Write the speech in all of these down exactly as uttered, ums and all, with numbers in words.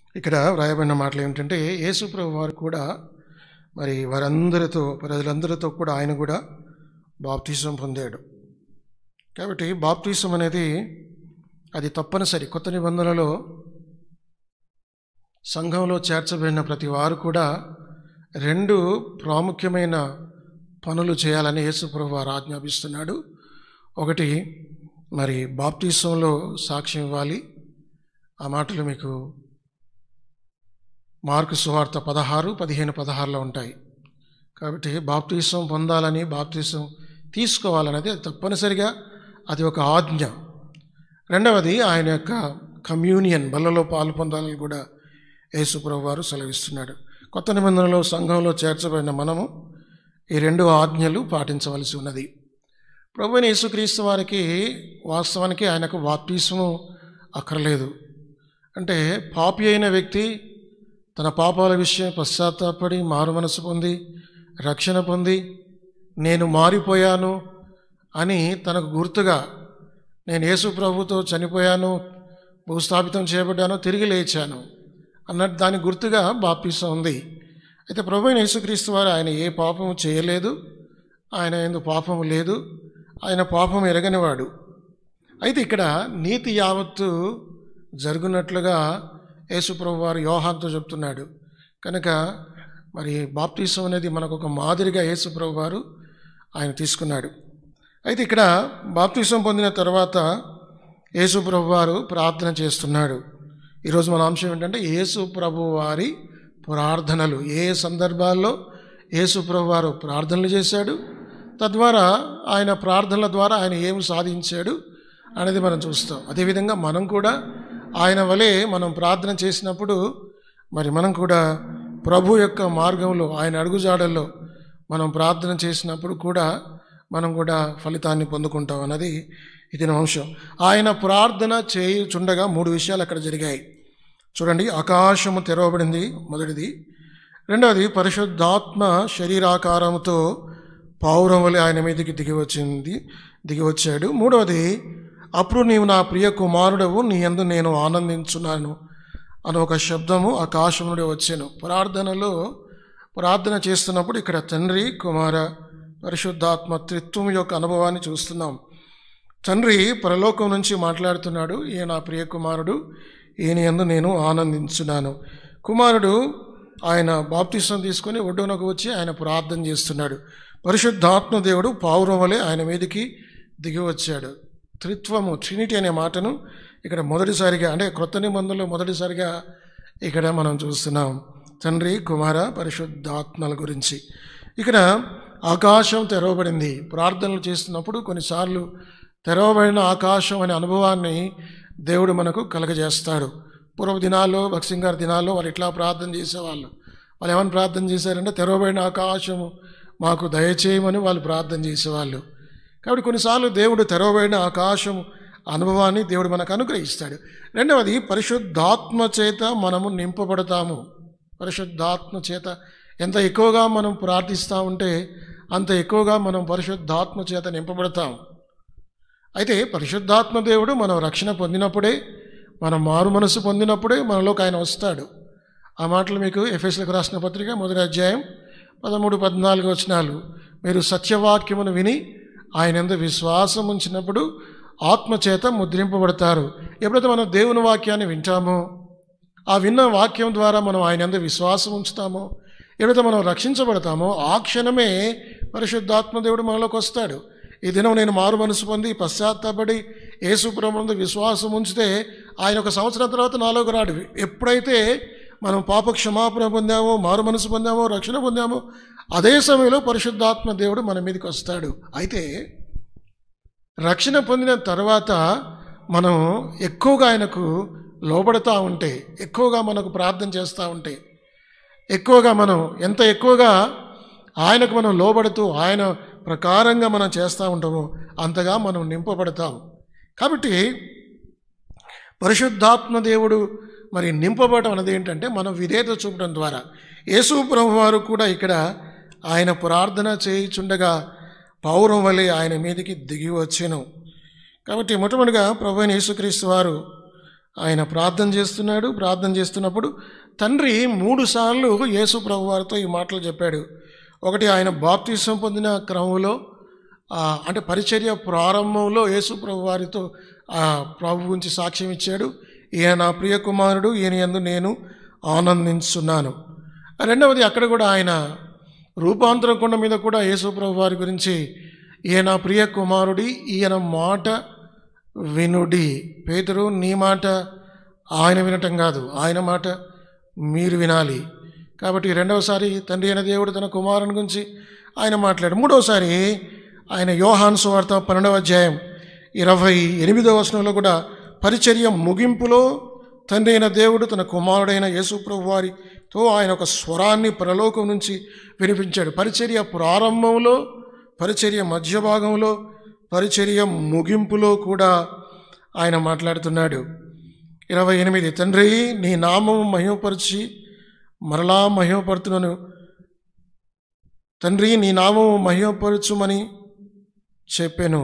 ఇక్కడ వ్రాయబడిన మాటలు ఏమిటంటే, యేసు ప్రభు వారు కూడా మరి వారందరితో ప్రజలందరితో కూడా ఆయన కూడా బాప్తిసం పొందాడు. కాబట్టి బాప్తిసం అనేది అది తప్పనిసరి. కొత్త నిబంధనలో సంఘంలో చేర్చబడిన ప్రతి వారు కూడా రెండు ప్రాముఖ్యమైన పనులు చేయాలని యేసు ప్రభు వారు ఆజ్ఞాపిస్తున్నాడు. ఒకటి, మరి బాప్తిసంలో సాక్ష్యం ఇవ్వాలి. ఆ మాటలు మీకు మార్కు సువార్త పదహారు పదిహేను పదహారులో ఉంటాయి. కాబట్టి బాప్తిసం పొందాలని, బాప్తిసం తీసుకోవాలనేది అది తప్పనిసరిగా అది ఒక ఆజ్ఞ. రెండవది, ఆయన యొక్క కమ్యూనియన్ బల్లలో పాలు పొందాలని కూడా యేసు ప్రభు వారు సెలవిస్తున్నాడు. కొత్త నిబంధనలో సంఘంలో చేర్చబడిన మనము ఈ రెండు ఆజ్ఞలు పాటించవలసి ఉన్నది. ప్రభువైన యేసుక్రీస్తు వారికి వాస్తవానికి ఆయనకు బాప్తిసము అక్కర్లేదు. అంటే పాపి అయిన వ్యక్తి తన పాపాల విషయం పశ్చాత్తాపడి మారు మనసు పొంది రక్షణ పొంది నేను మారిపోయాను అని తనకు గుర్తుగా, నేను యేసు ప్రభుతో చనిపోయాను, భూస్థాపితం చేయబడ్డాను, తిరిగి లేచాను అన్నట్టు దానికి గుర్తుగా బాప్తిసం ఉంది. అయితే ప్రభువైన యేసుక్రీస్తు వారు ఆయన ఏ పాపము చేయలేదు, ఆయన యందు పాపము లేదు, ఆయన పాపం ఎరగనివాడు. అయితే ఇక్కడ నీతి యావత్తు జరుగునట్లుగా యేసు ప్రభు వారు యోహానుతో చెప్తున్నాడు. కనుక మరి బాప్తిసం అనేది మనకు ఒక మాదిరిగా యేసు ప్రభు వారు ఆయన తీసుకున్నాడు. అయితే ఇక్కడ బాప్తిసం పొందిన తర్వాత యేసు ప్రభు వారు ప్రార్థన చేస్తున్నాడు. ఈరోజు మన అంశం ఏంటంటే యేసు ప్రభు వారి ప్రార్థనలు. ఏ సందర్భాల్లో యేసు ప్రభు వారు ప్రార్థనలు చేశాడు, తద్వారా ఆయన ప్రార్థనల ద్వారా ఆయన ఏమి సాధించాడు అనేది మనం చూస్తాం. అదేవిధంగా మనం కూడా ఆయన వలె మనం ప్రార్థన చేసినప్పుడు మరి మనం కూడా ప్రభు యొక్క మార్గంలో, ఆయన అడుగుజాడల్లో మనం ప్రార్థన చేసినప్పుడు కూడా మనం కూడా ఫలితాన్ని పొందుకుంటాం అన్నది ఇది అంశం. ఆయన ప్రార్థన చేయుచుండగా మూడు విషయాలు అక్కడ జరిగాయి. చూడండి, ఆకాశము తెరవబడింది మొదటిది. రెండవది, పరిశుద్ధాత్మ శరీరాకారముతో పావురం వలె ఆయన మీదకి దిగి వచ్చింది దిగి వచ్చాడు. మూడవది, అప్పుడు నీవు నా ప్రియ కుమారుడవు, నీ యందు నేను ఆనందించున్నాను అని ఒక శబ్దము ఆకాశం నుండి వచ్చాను. ప్రార్థనలో ప్రార్థన చేస్తున్నప్పుడు ఇక్కడ తండ్రి, కుమార, పరిశుద్ధాత్మ త్రిత్వం యొక్క అనుభవాన్ని చూస్తున్నాం. తండ్రి పరలోకం నుంచి మాట్లాడుతున్నాడు, ఈయన నా ప్రియ కుమారుడు, ఈయన యందు నేను ఆనందించున్నాను. కుమారుడు ఆయన బాప్తిసం తీసుకొని ఒడ్డునకు వచ్చి ఆయన ప్రార్థన చేస్తున్నాడు. పరిశుద్ధాత్మ దేవుడు పావురం వలె ఆయన మీదకి దిగి వచ్చాడు. త్రిత్వము, ట్రినిటీ అనే మాటను ఇక్కడ మొదటిసారిగా, అంటే క్రొత్త నిబంధనలో మొదటిసారిగా ఇక్కడ మనం చూస్తున్నాం. తండ్రి, కుమార, పరిశుద్ధాత్మల గురించి ఇక్కడ ఆకాశం తెరవబడింది. ప్రార్థనలు చేస్తున్నప్పుడు కొన్నిసార్లు తెరవబడిన ఆకాశం అనే అనుభవాన్ని దేవుడు మనకు కలగజేస్తాడు. పూర్వ దినాల్లో, భక్సింగ్ గారి దినాల్లో వారు ఇట్లా ప్రార్థన చేసేవాళ్ళు. వాళ్ళు ఏమని ప్రార్థన చేశారంటే, తెరవబడిన ఆకాశము మాకు దయచేయమని వాళ్ళు ప్రార్థన చేసేవాళ్ళు. కాబట్టి కొన్నిసార్లు దేవుడు తెరవబడిన ఆకాశం అనుభవాన్ని దేవుడు మనకు అనుగ్రహిస్తాడు. రెండవది, పరిశుద్ధాత్మ చేత మనము నింపబడతాము. పరిశుద్ధాత్మ చేత ఎంత ఎక్కువగా మనం ప్రార్థిస్తూ ఉంటే అంత ఎక్కువగా మనం పరిశుద్ధాత్మ చేత నింపబడతాం. అయితే పరిశుద్ధాత్మ దేవుడు మనం రక్షణ పొందినప్పుడే, మనం మారు మనసు పొందినప్పుడే మనలోకి ఆయన వస్తాడు. ఆ మాటలు మీకు ఎఫెసీయులకు రాసిన పత్రిక మొదటి అధ్యాయం పదమూడు పద్నాలుగు వచనాలు, మీరు సత్యవాక్యమును విని ఆయన యందు విశ్వాసం ఉంచినప్పుడు ఆత్మచేత ముద్రింపబడతారు. ఎప్పుడైతే మనం దేవుని వాక్యాన్ని వింటామో, ఆ విన్న వాక్యం ద్వారా మనం ఆయన యందు విశ్వాసం ఉంచుతామో, ఎప్పుడైతే మనం రక్షించబడతామో ఆ క్షణమే పరిశుద్ధాత్మ దేవుడు మనలోకి వస్తాడు. ఈ దినం నేను మారు మనసు పొంది పశ్చాత్తాపడి యేసు ప్రభువునందు విశ్వాసం ఉంచితే ఆయన ఒక సంవత్సరం తర్వాత నాలోకి రాడు. ఎప్పుడైతే మనం పాప క్షమాపణ పొందామో, మారు మనసు పొందామో, రక్షణ పొందామో అదే సమయంలో పరిశుద్ధాత్మ దేవుడు మన మీదకి వస్తాడు. అయితే రక్షణ పొందిన తర్వాత మనం ఎక్కువగా ఆయనకు లోబడుతూ ఉంటే, ఎక్కువగా మనకు ప్రార్థన చేస్తూ ఉంటే, ఎక్కువగా మనం ఎంత ఎక్కువగా ఆయనకు మనం లోబడుతూ ఆయన ప్రకారంగా మనం చేస్తూ ఉంటామో అంతగా మనం నింపబడతాం. కాబట్టి పరిశుద్ధాత్మ దేవుడు మరి నింపబడటం అనేది ఏంటంటే మనం విధేయత చూపడం ద్వారా. యేసు ప్రభు వారు కూడా ఇక్కడ ఆయన ప్రార్థన చేయుచుండగా పావురం వలె ఆయన మీదకి దిగి వచ్చెను. కాబట్టి మొట్టమొదటిగా ప్రభువైన యేసుక్రీస్తు వారు ఆయన ప్రార్థన చేస్తున్నాడు. ప్రార్థన చేస్తున్నప్పుడు తండ్రి మూడు సార్లు యేసు ప్రభు వారితో ఈ మాటలు చెప్పాడు. ఒకటి ఆయన బాప్తిసం పొందిన క్రమంలో, అంటే పరిచర్య ప్రారంభంలో యేసు ప్రభు వారితో ఆ ప్రభు గురించి సాక్ష్యం ఇచ్చాడు. ఈయన నా ప్రియ కుమారుడు, ఈయన యందు నేను ఆనందించున్నాను. రెండవది అక్కడ కూడా ఆయన రూపాంతర కొండ మీద కూడా యేసు ప్రభు వారి గురించి ఈయన ప్రియ కుమారుడి, ఈయన మాట వినుడి. పేతురు, నీ మాట ఆయన వినటం కాదు, ఆయన మాట మీరు వినాలి. కాబట్టి రెండవసారి తండ్రి అయిన దేవుడు తన కుమారుని గురించి ఆయన మాట్లాడు. మూడవసారి ఆయన యోహాను సువార్త పన్నెండవ అధ్యాయం ఇరవై ఎనిమిదవ వచనంలో కూడా పరిచర్య ముగింపులో తండ్రి అయిన దేవుడు తన కుమారుడైన యేసు ప్రభు వారితో ఆయన ఒక స్వరాన్ని పరలోకం నుంచి వినిపించాడు. పరిచర్య ప్రారంభంలో, పరిచర్య మధ్య భాగంలో, పరిచర్య ముగింపులో కూడా ఆయన మాట్లాడుతున్నాడు. ఇరవై ఎనిమిది తండ్రి నీ నామము మహిమపరిచి మరలా మహిమపడుతున్నాను. తండ్రి నీ నామము మహిమపరచుమని చెప్పాను.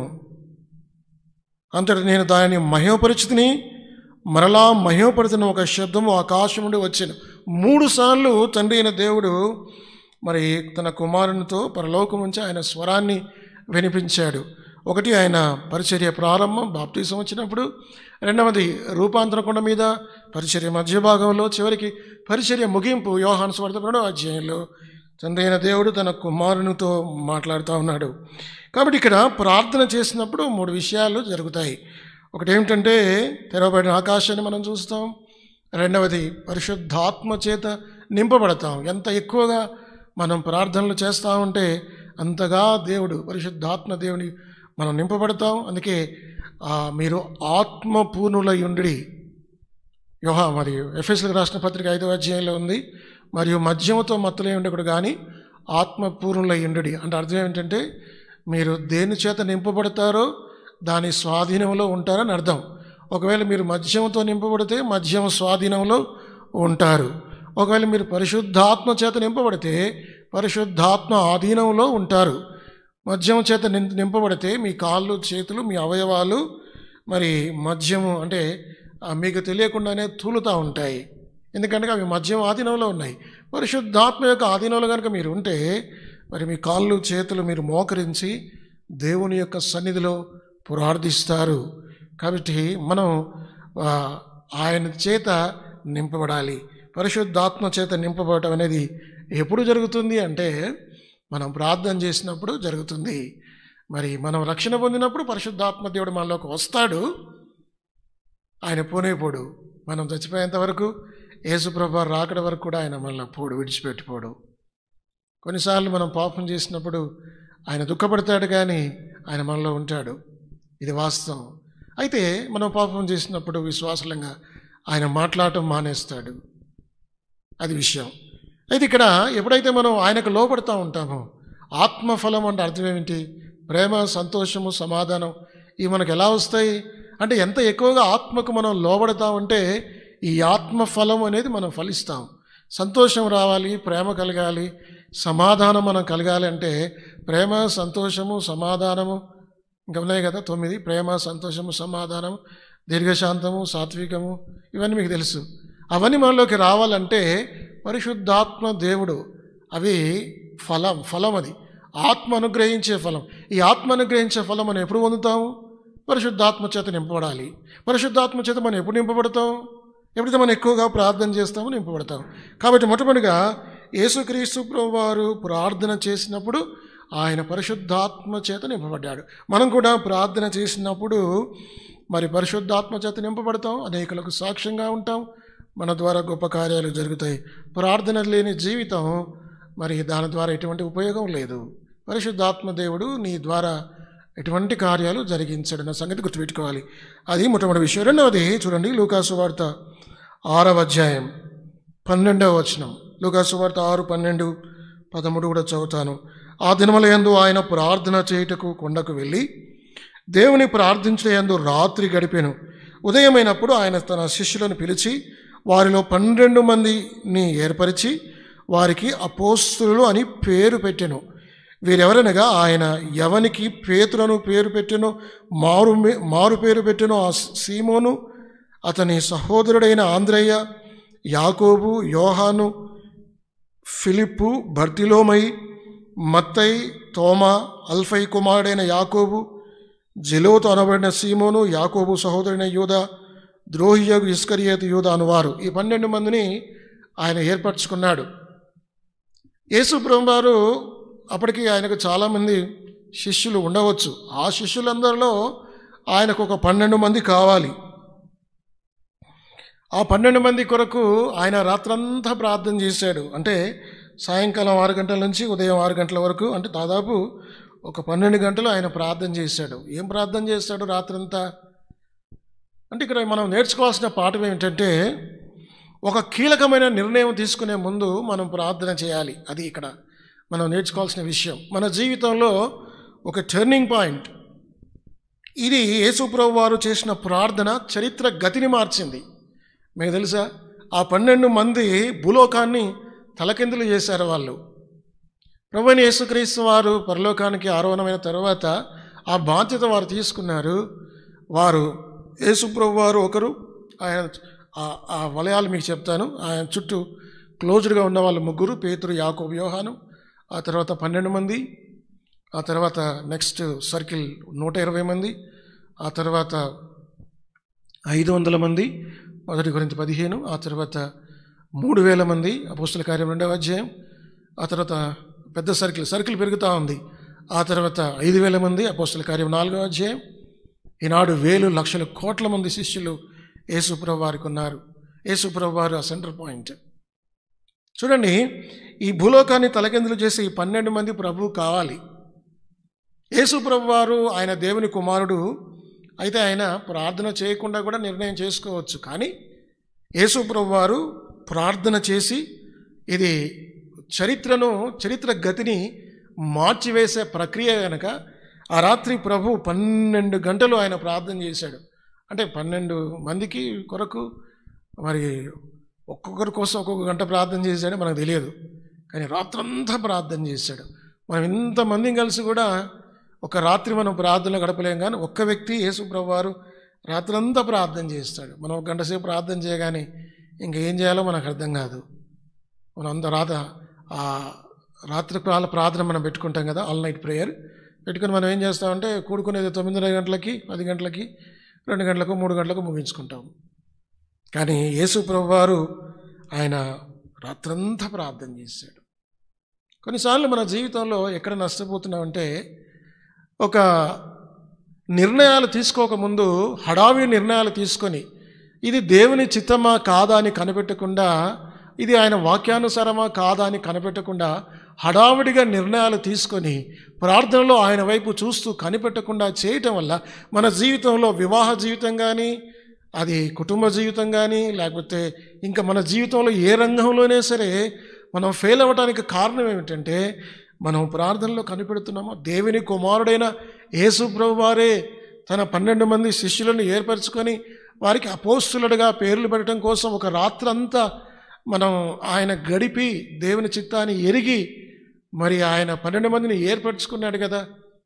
అంతటి నేను దానిని మహిమపరిచితిని, మరలా మహిమపడుతున్న ఒక శబ్దము ఆకాశం నుండి వచ్చాను. మూడు సార్లు తండ్రి అయిన దేవుడు మరి తన కుమారునితో పరలోకం నుంచి ఆయన స్వరాన్ని వినిపించాడు. ఒకటి ఆయన పరిచర్య ప్రారంభం బాప్తిసం వచ్చినప్పుడు, రెండవది రూపాంతర కొండ మీద పరిచర్య మధ్య భాగంలో, చివరికి పరిచర్య ముగింపు యోహాను సువార్త పన్నెండవ అధ్యాయంలో తండ్రి అయిన దేవుడు తన కుమారునితో మాట్లాడుతూ ఉన్నాడు. కాబట్టి ఇక్కడ ప్రార్థన చేసినప్పుడు మూడు విషయాలు జరుగుతాయి. ఒకటి ఏమిటంటే తెరవబడిన ఆకాశాన్ని మనం చూస్తాం. రెండవది పరిశుద్ధాత్మ చేత నింపబడతాం. ఎంత ఎక్కువగా మనం ప్రార్థనలు చేస్తూ ఉంటే అంతగా దేవుడు పరిశుద్ధాత్మ దేవుని మనం నింపబడతాం. అందుకే మీరు ఆత్మపూర్ణులై ఉండి, యోహా మరియు ఎఫెసీయులకు రాసిన పత్రిక ఐదవ అధ్యాయంలో ఉంది, మరియు మద్యముతో మత్తులై ఉండకూడదు కానీ ఆత్మపూర్ణులై ఉండి. అంటే అర్థం ఏమిటంటే మీరు దేని చేత నింపబడతారో దాని స్వాధీనంలో ఉంటారని అర్థం. ఒకవేళ మీరు మద్యంతో నింపబడితే మద్యం స్వాధీనంలో ఉంటారు. ఒకవేళ మీరు పరిశుద్ధాత్మ చేత నింపబడితే పరిశుద్ధాత్మ ఆధీనంలో ఉంటారు. మద్యం చేత నింపబడితే మీ కాళ్ళు, చేతులు, మీ అవయవాలు మరి మద్యము అంటే మీకు తెలియకుండానే తూలుతూ ఉంటాయి. ఎందుకంటే అవి మద్యం ఆధీనంలో ఉన్నాయి. పరిశుద్ధాత్మ యొక్క ఆధీనంలో కనుక మీరు ఉంటే మరి మీ కాళ్ళు, చేతులు మీరు మోకరించి దేవుని యొక్క సన్నిధిలో ప్రార్థిస్తారు. కాబట్టి మనం ఆయన చేత నింపబడాలి. పరిశుద్ధాత్మ చేత నింపబడటం అనేది ఎప్పుడు జరుగుతుంది అంటే మనం ప్రార్థన చేసినప్పుడు జరుగుతుంది. మరి మనం రక్షణ పొందినప్పుడు పరిశుద్ధాత్మ దేవుడు మనలోకి వస్తాడు. ఆయన పోనేపోడు. మనం చచ్చిపోయేంత వరకు, యేసుప్రభు రాకడ వరకు కూడా ఆయన మనల్ని పోడు, విడిచిపెట్టిపోడు. కొన్నిసార్లు మనం పాపం చేసినప్పుడు ఆయన దుఃఖపడతాడు, కానీ ఆయన మనలో ఉంటాడు. ఇది వాస్తవం. అయితే మనం పాపం చేసినప్పుడు విశ్వాసంగా ఆయన మాట్లాడటం మానేస్తాడు. అది విషయం. అయితే ఇక్కడ ఎప్పుడైతే మనం ఆయనకు లోపడుతూ ఉంటామో, ఆత్మఫలం అంటే అర్థం ఏమిటి? ప్రేమ, సంతోషము, సమాధానం ఇవి మనకు ఎలా వస్తాయి అంటే ఎంత ఎక్కువగా ఆత్మకు మనం లోబడతా ఉంటే ఈ ఆత్మఫలం అనేది మనం ఫలిస్తాం. సంతోషం రావాలి, ప్రేమ కలగాలి, సమాధానం మనం కలగాలి అంటే ప్రేమ, సంతోషము, సమాధానము ఇంకా ఉన్నాయి కదా, తొమ్మిది. ప్రేమ, సంతోషము, సమాధానము, దీర్ఘశాంతము, సాత్వికము, ఇవన్నీ మీకు తెలుసు. అవన్నీ మనలోకి రావాలంటే పరిశుద్ధాత్మ దేవుడు అవి ఫలం ఫలం అది ఆత్మ అనుగ్రహించే ఫలం. ఈ ఆత్మ అనుగ్రహించే ఫలం మనం ఎప్పుడు పొందుతాము? పరిశుద్ధాత్మ చేత నింపబడాలి. పరిశుద్ధాత్మ చేత మనం ఎప్పుడు నింపబడతాం? ఎప్పుడైతే మనం ఎక్కువగా ప్రార్థన చేస్తామో నింపబడతాం. కాబట్టి మొట్టమొదటిగా యేసుక్రీస్తు ప్రభువారు ప్రార్థన చేసినప్పుడు ఆయన పరిశుద్ధాత్మ చేత నింపబడ్డాడు. మనం కూడా ప్రార్థన చేసినప్పుడు మరి పరిశుద్ధాత్మ చేత నింపబడతాం, అనేకులకు సాక్ష్యంగా ఉంటాం, మన ద్వారా గొప్ప కార్యాలు జరుగుతాయి. ప్రార్థన లేని జీవితం మరి దాని ద్వారా ఎటువంటి ఉపయోగం లేదు. పరిశుద్ధాత్మ దేవుడు నీ ద్వారా ఎటువంటి కార్యాలు జరిగించాడు అన్న సంగతి గుర్తుపెట్టుకోవాలి. అది మొట్టమొదటి విషయం. రెండవది చూడండి, లూకాసు వార్త ఆరవ అధ్యాయం పన్నెండవ వచనం. లూకాసు వార్త ఆరు పన్నెండు పదమూడు కూడా చదువుతాను. ఆ దినములయందు ఆయన ప్రార్థన చేయుటకు కొండకు వెళ్ళి దేవుని ప్రార్థించయందు రాత్రి గడిపెను. ఉదయమైనప్పుడు ఆయన తన శిష్యులను పిలిచి వారిలో పన్నెండు మందిని ఏర్పరిచి వారికి అపోస్తలులు అని పేరు పెట్టెను. వీరెవరనగా ఆయన ఎవనికి పేతులను పేరు పెట్టెనో మారు మారు పేరు పెట్టెనో ఆ సీమోను, అతని సహోదరుడైన ఆంద్రయ్య, యాకోబు, యోహాను, ఫిలిప్పు, బర్తిలోమై, మత్తై, తోమా, అల్ఫై కుమారుడైన యాకోబు, జెలోతు అనబడిన సీమోను, యాకోబు సహోదరుడైన యూదా, ద్రోహియగు ఇస్కరియోతు యూదా అనువారు. ఈ పన్నెండు మందిని ఆయన ఏర్పరచుకున్నాడు. యేసు ప్రభువారు అప్పటికి ఆయనకు చాలామంది శిష్యులు ఉండవచ్చు. ఆ శిష్యులందరిలో ఆయనకు ఒక పన్నెండు మంది కావాలి. ఆ పన్నెండు మంది కొరకు ఆయన రాత్రంతా ప్రార్థన చేశాడు. అంటే సాయంకాలం ఆరు గంటల నుంచి ఉదయం ఆరు గంటల వరకు, అంటే దాదాపు ఒక పన్నెండు గంటలు ఆయన ప్రార్థన చేశాడు. ఏం ప్రార్థన చేశాడు రాత్రంతా అంటే ఇక్కడ మనం నేర్చుకోవాల్సిన పాఠం ఏమిటంటే, ఒక కీలకమైన నిర్ణయం తీసుకునే ముందు మనం ప్రార్థన చేయాలి. అది ఇక్కడ మనం నేర్చుకోవాల్సిన విషయం. మన జీవితంలో ఒక టర్నింగ్ పాయింట్ ఇది. యేసు ప్రభువు వారు చేసిన ప్రార్థన చరిత్ర గతిని మార్చింది. మీకు తెలుసా, ఆ పన్నెండు మంది భూలోకాన్ని తలకిందులు చేశారు. వాళ్ళు ప్రభువైన యేసుక్రీస్తు వారు పరలోకానికి ఆరోహణమైన తర్వాత ఆ బాధ్యత వారు తీసుకున్నారు. వారు యేసు ప్రభువు వారు ఒకరు, ఆయన ఆ వలయాలు మీకు చెప్తాను. ఆయన చుట్టూ క్లోజ్డ్గా ఉన్న వాళ్ళు ముగ్గురు, పేతురు, యాకోబు, యోహాను. ఆ తర్వాత పన్నెండు మంది. ఆ తర్వాత నెక్స్ట్ సర్కిల్ నూట ఇరవై మంది. ఆ తర్వాత ఐదు వందల మంది, మొదటి కొరింథీ పదిహేను. ఆ తర్వాత మూడు వేల మంది, అపోస్తల కార్యం రెండవ అధ్యాయం. ఆ తర్వాత పెద్ద సర్కిల్ సర్కిల్ పెరుగుతూ ఉంది. ఆ తర్వాత ఐదు వేల మంది, అపోస్తల కార్యం నాలుగవ అధ్యాయం. ఈనాడు వేలు లక్షల కోట్ల మంది శిష్యులు యేసు ప్రభువు వారికి ఉన్నారు. యేసు ప్రభువు వారు ఆ సెంటర్ పాయింట్. చూడండి, ఈ భూలోకాన్ని తలకిందులు చేసే ఈ పన్నెండు మంది ప్రభువు కావాలి. యేసు ప్రభువు వారు ఆయన దేవుని కుమారుడు అయితే ఆయన ప్రార్థన చేయకుండా కూడా నిర్ణయం చేసుకోవచ్చు. కానీ యేసు ప్రభువు వారు ప్రార్థన చేసి ఇది చరిత్రను చరిత్ర గతిని మార్చివేసే ప్రక్రియ కనుక ఆ రాత్రి ప్రభు పన్నెండు గంటలు ఆయన ప్రార్థన చేశాడు. అంటే పన్నెండు మందికి కొరకు మరి ఒక్కొక్కరి కోసం ఒక్కొక్క గంట ప్రార్థన చేశాడు మనకు తెలియదు. కానీ రాత్రంతా ప్రార్థన చేశాడు. మనం ఇంతమందిని కలిసి కూడా ఒక రాత్రి మనం ప్రార్థనలో గడపలేం. కానీ ఒక్క వ్యక్తి యేసు ప్రభువు వారు రాత్రంతా ప్రార్థన చేస్తాడు. మనం ఒక గంట సేపు ప్రార్థన చేయగానే ఇంకేం చేయాలో మనకు అర్థం కాదు. మనం అంత రాత ఆ రాత్రి కాల ప్రార్థన మనం పెట్టుకుంటాం కదా, ఆల్ నైట్ ప్రేయర్ పెట్టుకుని మనం ఏం చేస్తామంటే కూడుకునేది తొమ్మిదిన్నర గంటలకి, పది గంటలకి, రెండు గంటలకు, మూడు గంటలకు ముగించుకుంటాం. కానీ యేసు ప్రభువు వారు ఆయన రాత్రంతా ప్రార్థన చేశాడు. కొన్నిసార్లు మన జీవితంలో ఎక్కడ నష్టపోతున్నామంటే, ఒక నిర్ణయాలు తీసుకోకముందు హడావి నిర్ణయాలు తీసుకొని ఇది దేవుని చిత్తమా కాదా అని కనిపెట్టకుండా, ఇది ఆయన వాక్యానుసారమా కాదా అని కనిపెట్టకుండా హడావిడిగా నిర్ణయాలు తీసుకొని ప్రార్థనలో ఆయన వైపు చూస్తూ కనిపెట్టకుండా చేయటం వల్ల మన జీవితంలో వివాహ జీవితం కానీ, అది కుటుంబ జీవితం కానీ, లేకపోతే ఇంకా మన జీవితంలో ఏ రంగంలోనే సరే మనం ఫెయిల్ అవ్వడానికి కారణం ఏమిటంటే, మనం ప్రార్థనలో కనిపెడుతున్నామో దేవుని కుమారుడైన యేసు ప్రభువు వారే తన పన్నెండు మంది శిష్యులను ఏర్పరచుకొని వారికి అపోస్తులుడుగా పేర్లు పెట్టడం కోసం ఒక రాత్రంతా మనం ఆయన గడిపి దేవుని చిత్తాన్ని ఎరిగి మరి ఆయన పన్నెండు మందిని ఏర్పరచుకున్నాడు కదా.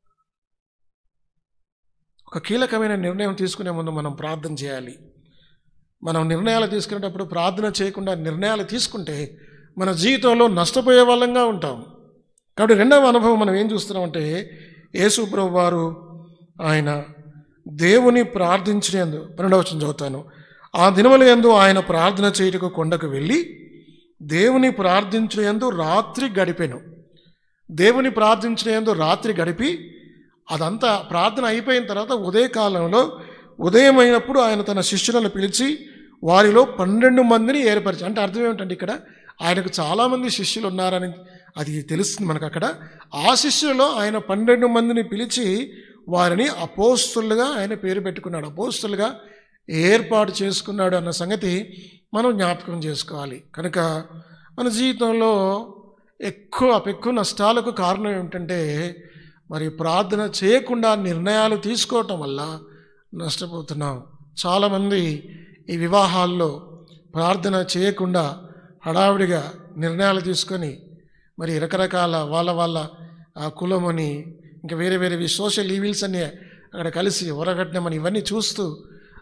ఒక కీలకమైన నిర్ణయం తీసుకునే ముందు మనం ప్రార్థన చేయాలి. మనం నిర్ణయాలు తీసుకునేటప్పుడు ప్రార్థన చేయకుండా నిర్ణయాలు తీసుకుంటే మన జీవితంలో నష్టపోయే వాళ్ళంగా ఉంటాం. కాబట్టి రెండవ అనుభవం మనం ఏం చూస్తున్నామంటే, యేసు ప్రభువు వారు ఆయన దేవుని ప్రార్థించినందు, పన్నెండవ వచనం చదువుతాను. ఆ దినముల యందు ఆయన ప్రార్థన చేయుటకు కొండకు వెళ్ళి దేవుని ప్రార్థించినందు రాత్రి గడిపెను. దేవుని ప్రార్థించినందు రాత్రి గడిపి అదంతా ప్రార్థన అయిపోయిన తర్వాత ఉదయకాలంలో ఉదయం అయినప్పుడు ఆయన తన శిష్యులను పిలిచి వారిలో పన్నెండు మందిని ఏర్పరిచి, అంటే అర్థం ఏమిటంటే ఇక్కడ ఆయనకు చాలామంది శిష్యులు ఉన్నారని అది తెలుస్తుంది మనకు. అక్కడ ఆ శిష్యులలో ఆయన పన్నెండు మందిని పిలిచి వారిని అపోస్తులుగా ఆయన పేరు పెట్టుకున్నాడు, అపోస్తులుగా ఏర్పాటు చేసుకున్నాడు అన్న సంగతి మనం జ్ఞాపకం చేసుకోవాలి. కనుక మన జీవితంలో ఎక్కువ ఎక్కువ నష్టాలకు కారణం ఏమిటంటే, మరి ప్రార్థన చేయకుండా నిర్ణయాలు తీసుకోవటం వల్ల నష్టపోతున్నాం. చాలామంది ఈ వివాహాల్లో ప్రార్థన చేయకుండా హడావిడిగా నిర్ణయాలు తీసుకొని మరి రకరకాల వాళ్ళ వాళ్ళ కులమని ఇంకా వేరే వేరే సోషల్ ఈవిల్స్ అన్నీ అక్కడ కలిసి ఒరగట్టమని ఇవన్నీ చూస్తూ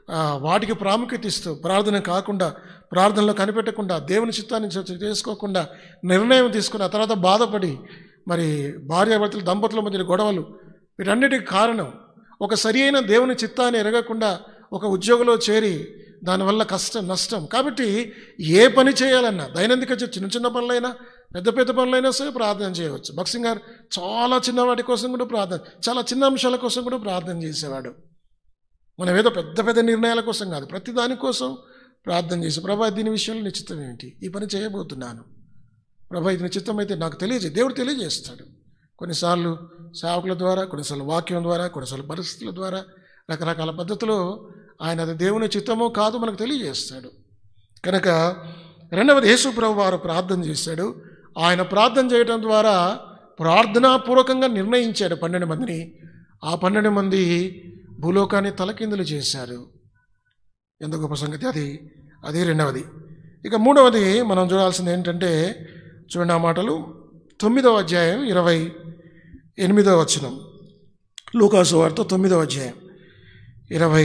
వాటికి ప్రాముఖ్యత ఇస్తూ ప్రార్థన కాకుండా, ప్రార్థనలో కనిపెట్టకుండా, దేవుని చిత్తాన్ని చేసుకోకుండా నిర్ణయం తీసుకుని ఆ తర్వాత బాధపడి మరి భార్యాభర్తలు దంపతుల మధ్య గొడవలు, వీటన్నిటికి కారణం ఒక సరి అయిన దేవుని చిత్తాన్ని ఎరగకుండా ఒక ఉద్యోగంలో చేరి దానివల్ల కష్టం, నష్టం. కాబట్టి ఏ పని చేయాలన్నా దైనందిక చిన్న చిన్న పనులైనా పెద్ద పెద్ద పనులైనా సరే ప్రార్థన చేయవచ్చు. భక్సింగ్ గారు చాలా చిన్న వాటి కోసం కూడా ప్రార్థన, చాలా చిన్న అంశాల కోసం కూడా ప్రార్థన చేసేవాడు. మనం ఏదో పెద్ద పెద్ద నిర్ణయాల కోసం కాదు, ప్రతి దానికోసం ప్రార్థన చేసి, ప్రభా దీని విషయంలో నిశ్చితం ఏంటి, ఈ పని చేయబోతున్నాను, ప్రభా ఇది నిశ్చితం అయితే నాకు తెలియజే దేవుడు తెలియజేస్తాడు. కొన్నిసార్లు సేవకుల ద్వారా, కొన్నిసార్లు వాక్యం ద్వారా, కొన్నిసార్లు పరిస్థితుల ద్వారా, రకరకాల పద్ధతిలో ఆయన అది దేవుని చిత్తమో కాదు మనకు తెలియజేస్తాడు. కనుక రెండవది, యేసు ప్రభు వారు ప్రార్థన చేశాడు. ఆయన ప్రార్థన చేయడం ద్వారా ప్రార్థనాపూర్వకంగా నిర్ణయించాడు పన్నెండు మందిని. ఆ పన్నెండు మంది భూలోకాన్ని తలకిందులు చేశారు. ఎంత గొప్ప సంగతి అది. అది రెండవది. ఇక మూడవది మనం చూడాల్సింది ఏంటంటే, చూడండి ఆ మాటలు, తొమ్మిదవ అధ్యాయం ఇరవై ఎనిమిదవ వచనం, లూకాసు వార్త తొమ్మిదవ అధ్యాయం ఇరవై,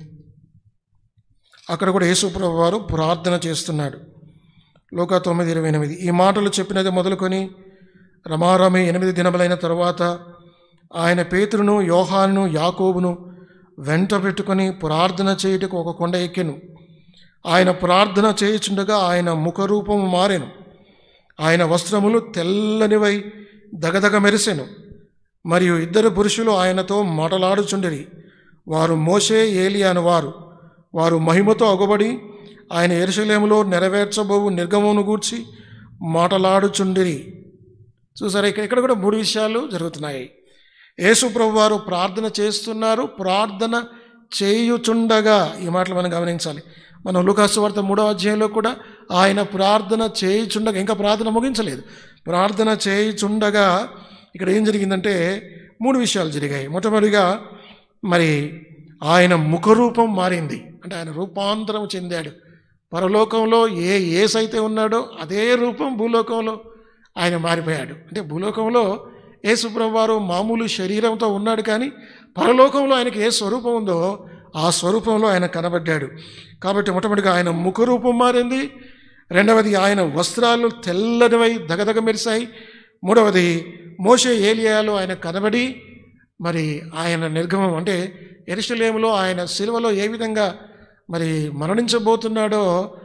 అక్కడ కూడా యేసు ప్రభువు వారు ప్రార్థన చేస్తున్నాడు. లూకా తొమ్మిది ఇరవై ఎనిమిది, ఈ మాటలు చెప్పినది మొదలుకొని రమారమి ఎనిమిది దినములైన తరువాత ఆయన పేతురును, యోహానును, యాకోబును వెంట పెట్టుకొని ప్రార్థన చేయుటకు ఒక కొండ ఎక్కెను. ఆయన ప్రార్థన చేయుచుండగా ఆయన ముఖరూపము మారెను. ఆయన వస్త్రములు తెల్లనివై దగదగ మెరిసెను. మరియు ఇద్దరు పురుషులు ఆయనతో మాటలాడుచుండిరి. వారు మోషే, ఏలియా అను వారు. వారు మహిమతో అగుబడి ఆయన యెరూషలేములో నెరవేర్చబోవు నిర్గమమును గూర్చి మాటలాడుచుండిరి. చూసారా, ఇక్కడ ఇక్కడ కూడా మూడు విషయాలు జరుగుతున్నాయి. యేసు ప్రభు వారు ప్రార్థన చేస్తున్నారు, ప్రార్థన చేయుచుండగా. ఈ మాటలు మనం గమనించాలి. మనం లూకాసు వార్త మూడవ అధ్యాయంలో కూడా ఆయన ప్రార్థన చేయుచుండగా, ఇంకా ప్రార్థన ముగించలేదు, ప్రార్థన చేయుచుండగా ఇక్కడ ఏం జరిగిందంటే మూడు విషయాలు జరిగాయి. మొట్టమొదటిగా మరి ఆయన ముఖరూపం మారింది, అంటే ఆయన రూపాంతరం చెందాడు. పరలోకంలో ఏ ఏసైతే ఉన్నాడో అదే రూపం భూలోకంలో ఆయన మారిపోయాడు. అంటే భూలోకంలో యేసు ప్రభు వారు మామూలు శరీరంతో ఉన్నాడు, కానీ పరలోకంలో ఆయనకి ఏ స్వరూపం ఉందో ఆ స్వరూపంలో ఆయన కనబడ్డాడు. కాబట్టి మొట్టమొదటిగా ఆయన ముఖరూపం మారింది. రెండవది ఆయన వస్త్రాలు తెల్లనివై దగదగ మెరిశాయి. మూడవది మోషే, ఏలియాలో ఆయన కనబడి మరి ఆయన నిర్గమం, అంటే యెరూషలేములో ఆయన శిలువలో ఏ విధంగా మరి మరణించబోతున్నాడో,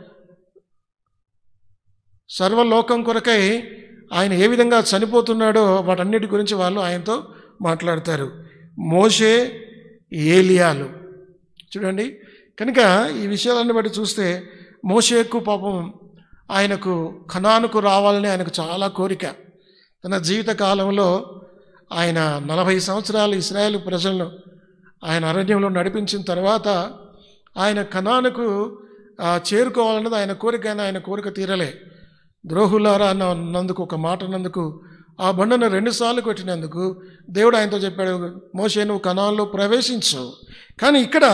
సర్వలోకం కొరకై ఆయన ఏ విధంగా చనిపోతున్నాడో వాటన్నిటి గురించి వాళ్ళు ఆయనతో మాట్లాడతారు. మోషే, ఏలియాలు చూడండి. కనుక ఈ విషయాలన్నీ బట్టి చూస్తే మోషేకు పాపం ఆయనకు కనానుకు రావాలని ఆయనకు చాలా కోరిక. తన జీవిత కాలంలో ఆయన నలభై సంవత్సరాలు ఇశ్రాయేలు ప్రజలను ఆయన అరణ్యంలో నడిపించిన తర్వాత ఆయన కనానుకు చేరుకోవాలన్నది ఆయన కోరిక. ఆయన కోరిక తీరలే. ద్రోహులారా అన్నందుకు, ఒక మాట అన్నందుకు, ఆ బండను రెండుసార్లు కొట్టినందుకు దేవుడు ఆయనతో చెప్పాడు, మోషే నువ్వు కనాన్లో ప్రవేశించు. కానీ ఇక్కడ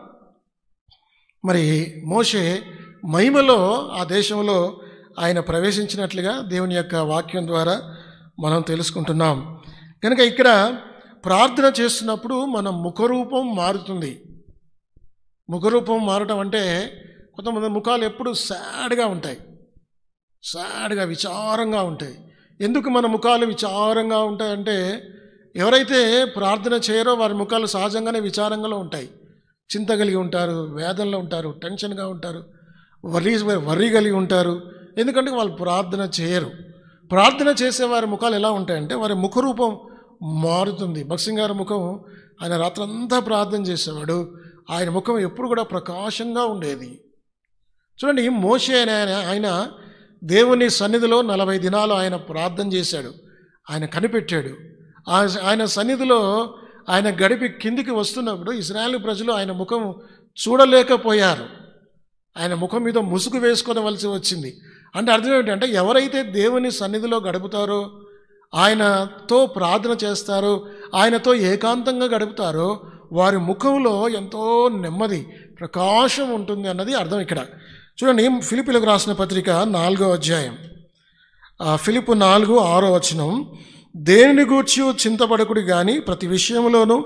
మరి మోషే మహిమలో ఆ దేశంలో ఆయన ప్రవేశించినట్లుగా దేవుని యొక్క వాక్యం ద్వారా మనం తెలుసుకుంటున్నాం. కనుక ఇక్కడ ప్రార్థన చేస్తున్నప్పుడు మన ముఖరూపం మారుతుంది. ముఖరూపం మారటం అంటే కొంతమంది ముఖాలు ఎప్పుడు సాడ్గా ఉంటాయి, సాడ్గా విచారంగా ఉంటాయి. ఎందుకు మన ముఖాలు విచారంగా ఉంటాయంటే, ఎవరైతే ప్రార్థన చేయరో వారి ముఖాలు సహజంగానే విచారంగా ఉంటాయి. చింత కలిగి ఉంటారు, వేదనలో ఉంటారు, టెన్షన్గా ఉంటారు, వర్రీ వర్రీ కలిగి ఉంటారు. ఎందుకంటే వాళ్ళు ప్రార్థన చేయరు. ప్రార్థన చేసే వారి ముఖాలు ఎలా ఉంటాయంటే వారి ముఖరూపం మారుతుంది. భక్సింగ్ గారి ముఖం, ఆయన రాత్రంతా ప్రార్థన చేసేవాడు, ఆయన ముఖం ఎప్పుడు కూడా ప్రకాశంగా ఉండేది. చూడండి, మోషే ఆయన ఆయన దేవుని సన్నిధిలో నలభై దినాలు ఆయన ప్రార్థన చేశాడు, ఆయన కనిపెట్టాడు. ఆయన సన్నిధిలో ఆయన గడిపి కిందికి వస్తున్నప్పుడు ఇశ్రాయేలు ప్రజలు ఆయన ముఖం చూడలేకపోయారు. ఆయన ముఖం మీద ముసుగు వేసుకోవలసి వచ్చింది. అంటే అర్థం ఏంటంటే, ఎవరైతే దేవుని సన్నిధిలో గడుపుతారో, ఆయనతో ప్రార్థన చేస్తారో, ఆయనతో ఏకాంతంగా గడుపుతారో వారి ముఖంలో ఎంతో నెమ్మది, ప్రకాశం ఉంటుంది అన్నది అర్థం ఇక్కడ. చూడండి, ఫిలిప్పీలకు రాసిన పత్రిక నాలుగో అధ్యాయం, ఫిలిప్పు నాలుగు ఆరో వచనం, దేనిని గూర్చి చింతపడకుడి కానీ ప్రతి విషయంలోనూ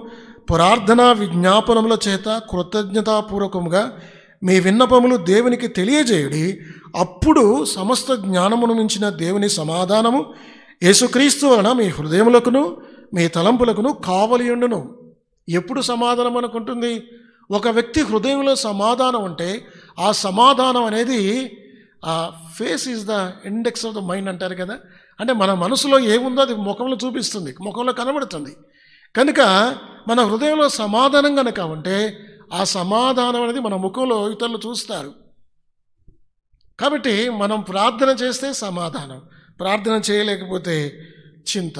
ప్రార్థనా విజ్ఞాపనముల చేత కృతజ్ఞతాపూర్వకముగా మీ విన్నపములు దేవునికి తెలియజేయుడి. అప్పుడు సమస్త జ్ఞానమును మించిన దేవుని సమాధానము యేసుక్రీస్తు వలన మీ హృదయములకును మీ తలంపులకును కావలియుండును. ఎప్పుడు సమాధానం అనుకుంటుంది? ఒక వ్యక్తి హృదయంలో సమాధానం ఉంటే ఆ సమాధానం అనేది ఆ face is the index of the mind అంటారు కదా. అంటే మన మనసులో ఏముందో అది ముఖంలో చూపిస్తుంది, ముఖంలో కనబడుతుంది. కనుక మన హృదయంలో సమాధానం కనుక ఉంటే ఆ సమాధానం అనేది మన ముఖంలో ఇతరులు చూస్తారు. కాబట్టి మనం ప్రార్థన చేస్తే సమాధానం, ప్రార్థన చేయలేకపోతే చింత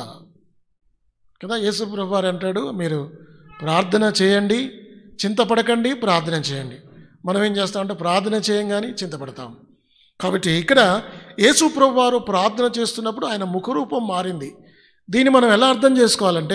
కదా. యేసు ప్రభువు వారు అంటాడు, మీరు ప్రార్థన చేయండి, చింతపడకండి, ప్రార్థన చేయండి. మనం ఏం చేస్తామంటే ప్రార్థన చేయంగానే చింతపడతాం. కాబట్టి ఇక్కడ యేసు ప్రభువు వారు ప్రార్థన చేస్తున్నప్పుడు ఆయన ముఖరూపం మారింది. దీన్ని మనం ఎలా అర్థం చేసుకోవాలంటే,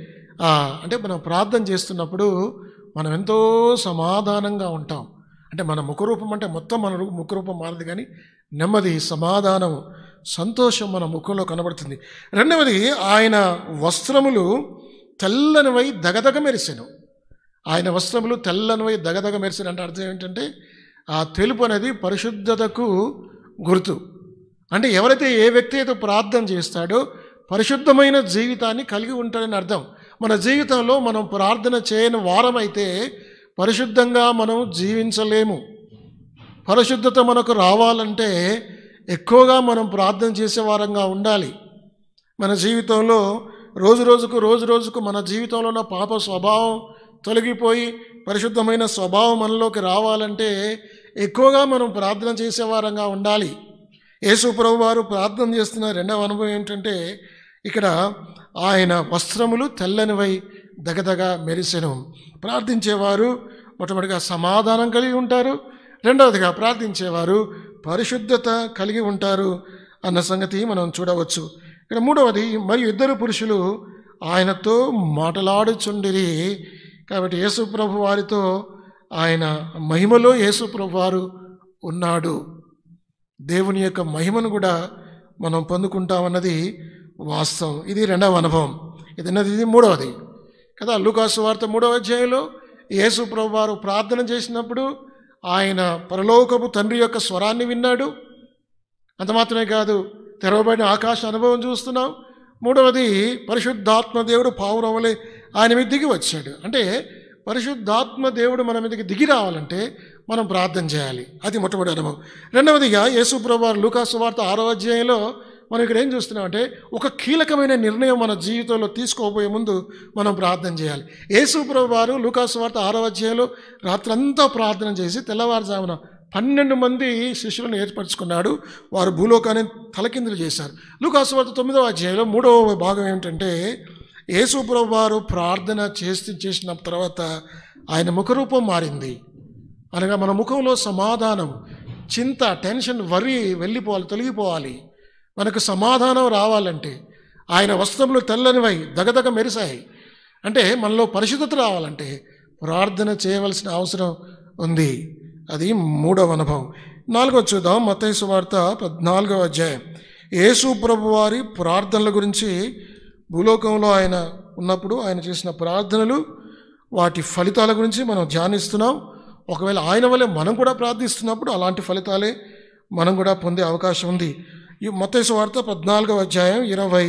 అంటే మనం ప్రార్థన చేస్తున్నప్పుడు మనం ఎంతో సమాధానంగా ఉంటాం. అంటే మన ముఖరూపం అంటే మొత్తం మన ముఖరూపం మారదు, కానీ నెమ్మది, సమాధానం, సంతోషం మన ముఖంలో కనబడుతుంది. రెండవది, ఆయన వస్త్రములు తెల్లనివై దగదగ మెరిసెను. ఆయన వస్త్రములు తెల్లనివై దగదగ మెరిసెను అంటే అర్థం ఏంటంటే ఆ తెలుపు అనేది పరిశుద్ధతకు గుర్తు. అంటే ఎవరైతే ఏ వ్యక్తి అయితే ప్రార్థన చేస్తాడో పరిశుద్ధమైన జీవితాన్ని కలిగి ఉంటాడని అర్థం. మన జీవితంలో మనం ప్రార్థన చేయని వారమైతే పరిశుద్ధంగా మనం జీవించలేము. పరిశుద్ధత మనకు రావాలంటే ఎక్కువగా మనం ప్రార్థన చేసే వారంగా ఉండాలి. మన జీవితంలో రోజు రోజుకు రోజు రోజుకు మన జీవితంలో ఉన్న పాప స్వభావం తొలగిపోయి పరిశుద్ధమైన స్వభావం మనలోకి రావాలంటే ఎక్కువగా మనం ప్రార్థన చేసేవారంగా ఉండాలి. యేసు ప్రభువు వారు ప్రార్థన చేస్తున్న రెండవ అనుభవం ఏంటంటే, ఇక్కడ ఆయన వస్త్రములు తెల్లనివై దగదగ మెరిసెను. ప్రార్థించేవారు మొట్టమొదటిగా సమాధానం కలిగి ఉంటారు, రెండవదిగా ప్రార్థించేవారు పరిశుద్ధత కలిగి ఉంటారు అన్న సంగతి మనం చూడవచ్చు. ఇక్కడ మూడవది, మరియు ఇద్దరు పురుషులు ఆయనతో మాటలాడుచుండిరి. కాబట్టి యేసు ప్రభు వారితో ఆయన మహిమలో యేసు ప్రభు వారు ఉన్నాడు. దేవుని యొక్క మహిమను కూడా మనం పొందుకుంటామన్నది వాస్తవం. ఇది రెండవ అనుభవం. ఇది ఇది మూడవది కదా. లూకాసు వార్త మూడవ అధ్యాయంలో యేసు ప్రభు వారు ప్రార్థన చేసినప్పుడు ఆయన పరలోకపు తండ్రి యొక్క స్వరాన్ని విన్నాడు. అంత మాత్రమే కాదు, తెరవబడిన ఆకాశ అనుభవం చూస్తున్నాం. మూడవది, పరిశుద్ధాత్మ దేవుడు పావురవలే ఆయన మీద దిగి వచ్చాడు. అంటే పరిశుద్ధాత్మ దేవుడు మన మీదకి దిగి రావాలంటే మనం ప్రార్థన చేయాలి. అది మొట్టమొదటి అనుభవం. రెండవదిగా యేసు ప్రభు వారు లూకాసు వార్త ఆరో అధ్యాయంలో మనం ఇక్కడ ఏం చూస్తున్నామంటే ఒక కీలకమైన నిర్ణయం మన జీవితంలో తీసుకోబోయే ముందు మనం ప్రార్థన చేయాలి. యేసు ప్రభు వారు లూకాసు వార్త ఆరో అధ్యాయంలో రాత్రంతా ప్రార్థన చేసి తెల్లవారుజామున పన్నెండు మంది శిష్యులను ఏర్పరచుకున్నాడు. వారు భూలోకాన్ని తలకిందులు చేశారు. లూకాసు వార్త తొమ్మిదవ అధ్యాయంలో మూడవ భాగం ఏమిటంటే, యేసు ప్రభు వారు ప్రార్థన చేసి చేసిన తర్వాత ఆయన ముఖరూపం మారింది. అనగా మన ముఖంలో సమాధానం, చింత, టెన్షన్, వరి వెళ్ళిపోవాలి, తొలగిపోవాలి. మనకు సమాధానం రావాలంటే ఆయన వస్త్రములు తెల్లనివై దగదగ మెరిసాయి. అంటే మనలో పరిశుద్ధత రావాలంటే ప్రార్థన చేయవలసిన అవసరం ఉంది. అది మూడవ అనుభవం. నాలుగవ చూద్దాం. మత్తయి సువార్త పద్నాలుగవ అధ్యాయం. యేసు ప్రభు వారి ప్రార్థనల గురించి భూలోకంలో ఆయన ఉన్నప్పుడు ఆయన చేసిన ప్రార్థనలు, వాటి ఫలితాల గురించి మనం ధ్యానిస్తున్నాం. ఒకవేళ ఆయన వల్లే మనం కూడా ప్రార్థిస్తున్నప్పుడు అలాంటి ఫలితాలే మనం కూడా పొందే అవకాశం ఉంది. ఈ మత్తయి సువార్త పద్నాలుగవ అధ్యాయం ఇరవై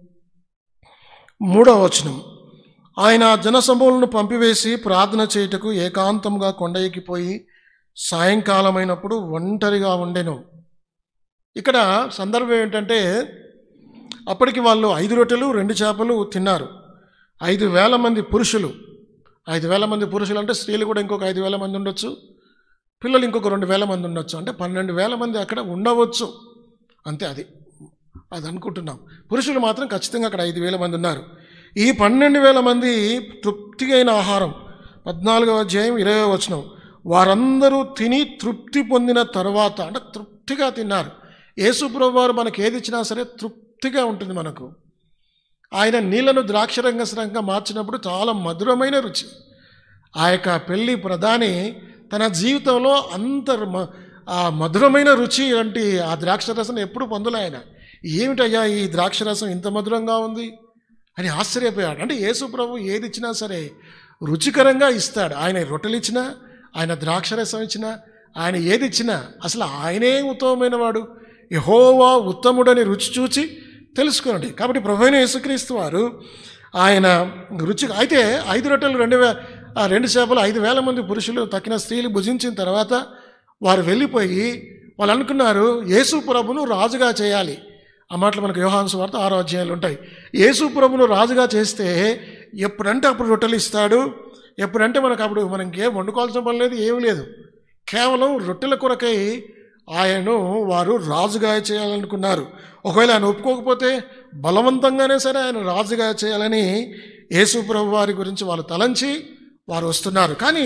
మూడవ వచనం. ఆయన జనసమూహలను పంపివేసి ప్రార్థన చేయుటకు ఏకాంతంగా కొండ ఎక్కిపోయి సాయంకాలమైనప్పుడు ఒంటరిగా ఉండెను. ఇక్కడ సందర్భం ఏంటంటే, అప్పటికి వాళ్ళు ఐదు రొట్టెలు రెండు చేపలు తిన్నారు. ఐదు వేల మంది పురుషులు ఐదు వేల మంది పురుషులు అంటే స్త్రీలు కూడా ఇంకొక ఐదు వేల మంది ఉండొచ్చు, పిల్లలు ఇంకొక రెండు వేల మంది ఉండొచ్చు. అంటే పన్నెండు వేల మంది అక్కడ ఉండవచ్చు. అంతే, అది అది అనుకుంటున్నాం. పురుషులు మాత్రం ఖచ్చితంగా అక్కడ ఐదు వేల మంది ఉన్నారు. ఈ పన్నెండు వేల మంది తృప్తిగా అయిన ఆహారం, పద్నాలుగవ అధ్యాయం ఇరవై వచనం. వారందరూ తిని తృప్తి పొందిన తర్వాత, అంటే తృప్తిగా తిన్నారు. యేసు ప్రభు వారు మనకి ఏది ఇచ్చినా సరే తృప్తిగా ఉంటుంది మనకు. ఆయన నీళ్లను ద్రాక్షరంగసరంగా మార్చినప్పుడు చాలా మధురమైన రుచి. ఆ యొక్క పెళ్లి ప్రధాని తన జీవితంలో అంత ఆ మధురమైన రుచి అంటే ఆ ద్రాక్షరసం ఎప్పుడు పొందలే ఆయన. ఏమిటయ్యా ఈ ద్రాక్షరసం ఇంత మధురంగా ఉంది అని ఆశ్చర్యపోయాడు. అంటే యేసు ప్రభు ఏది ఇచ్చినా సరే రుచికరంగా ఇస్తాడు. ఆయన రొట్టెలు ఇచ్చినా, ఆయన ద్రాక్షరసం ఇచ్చినా, ఆయన ఏది ఇచ్చినా అసలు ఆయనే ఉత్తమమైన వాడు, యెహోవా ఉత్తముడని రుచి చూచి తెలుసుకోండి. కాబట్టి ప్రభువైన యేసుక్రీస్తు వారు ఆయన రుచి అయితే ఐదు రొట్టెలు రెండు వే రెండు చేపలు ఐదు వేల మంది పురుషులు తక్కిన స్త్రీలు భుజించిన తర్వాత వారు వెళ్ళిపోయి వాళ్ళు అనుకున్నారు యేసు ప్రభును రాజుగా చేయాలి. ఆ మాటలు మనకు యోహాను సువార్త ఆరో అధ్యాయాలు ఉంటాయి. యేసు ప్రభును రాజుగా చేస్తే ఎప్పుడంటే అప్పుడు రొట్టెలు ఇస్తాడు, ఎప్పుడంటే మనకు అప్పుడు మనం ఇంకేం వండుకోవాల్సిన పని లేదు, ఏమీ లేదు. కేవలం రొట్టెల కొరకై ఆయనను వారు రాజుగా చేయాలనుకున్నారు. ఒకవేళ ఆయన ఒప్పుకోకపోతే బలవంతంగానే సరే ఆయన రాజుగా చేయాలని యేసు ప్రభు వారి గురించి వాళ్ళు తలంచి వారు వస్తున్నారు. కానీ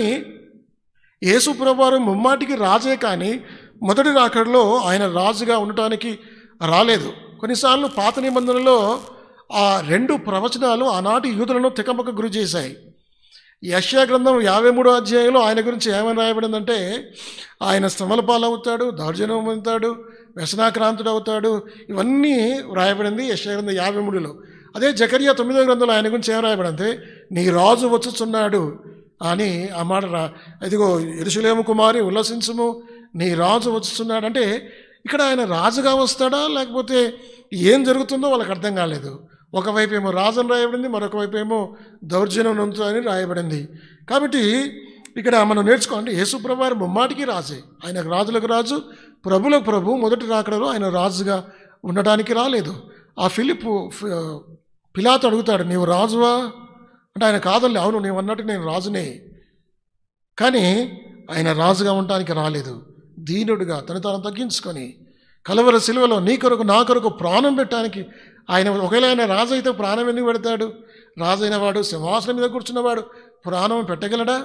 యేసు ప్రభు వారు ముమ్మాటికి రాజే, కానీ మొదటి రాకడలో ఆయన రాజుగా ఉండటానికి రాలేదు. కొన్నిసార్లు పాత నిబంధనలో ఆ రెండు ప్రవచనాలు ఆనాటి యూదులను తికమక గురి చేశాయి. యెషయా గ్రంథం యాభై మూడో అధ్యాయంలో ఆయన గురించి ఏమని రాయబడిందంటే ఆయన శ్రమల పాలవుతాడు, దౌర్జన్యం పొందుతాడు, వ్యసనాక్రాంతుడు అవుతాడు, ఇవన్నీ రాయబడింది యెషయా గ్రంథం యాభై మూడులో. అదే జకర్యా తొమ్మిదో గ్రంథంలో ఆయన గురించి ఏం రాయబడింది, నీ రాజు వచ్చుచున్నాడు అని ఆ మాట రా ఇదిగో యెరూషలేము కుమారి ఉల్లసించుము, నీ రాజు వచ్చుచున్నాడు. అంటే ఇక్కడ ఆయన రాజుగా వస్తాడా లేకపోతే ఏం జరుగుతుందో వాళ్ళకి అర్థం కాలేదు. ఒకవైపు ఏమో రాజు అని రాయబడింది, మరొక వైపు ఏమో దౌర్జన్యం అని రాయబడింది. కాబట్టి ఇక్కడ మనం నేర్చుకోండి, యేసు ప్రభు వారు ముమ్మాటికి రాజే. ఆయన రాజులకు రాజు, ప్రభులకు ప్రభు. మొదటి రాకడలో ఆయన రాజుగా ఉండటానికి రాలేదు. ఆ ఫిలిప్పు పిలాతు అడుగుతాడు, నీవు రాజువా అంటే ఆయన కాదండి, అవును నీవు అన్నట్టు నేను రాజునే, కానీ ఆయన రాజుగా ఉండటానికి రాలేదు. దీనుడుగా తను తాను తగ్గించుకొని కలవర సిలువలో నీ కొరకు నా కొరకు ప్రాణం పెట్టడానికి ఆయన, ఒకవేళ ఆయన రాజు అయితే ప్రాణం ఎందుకు పెడతాడు? రాజైన వాడు సింహాసనం మీద కూర్చున్నవాడు ప్రాణం పెట్టగలడా?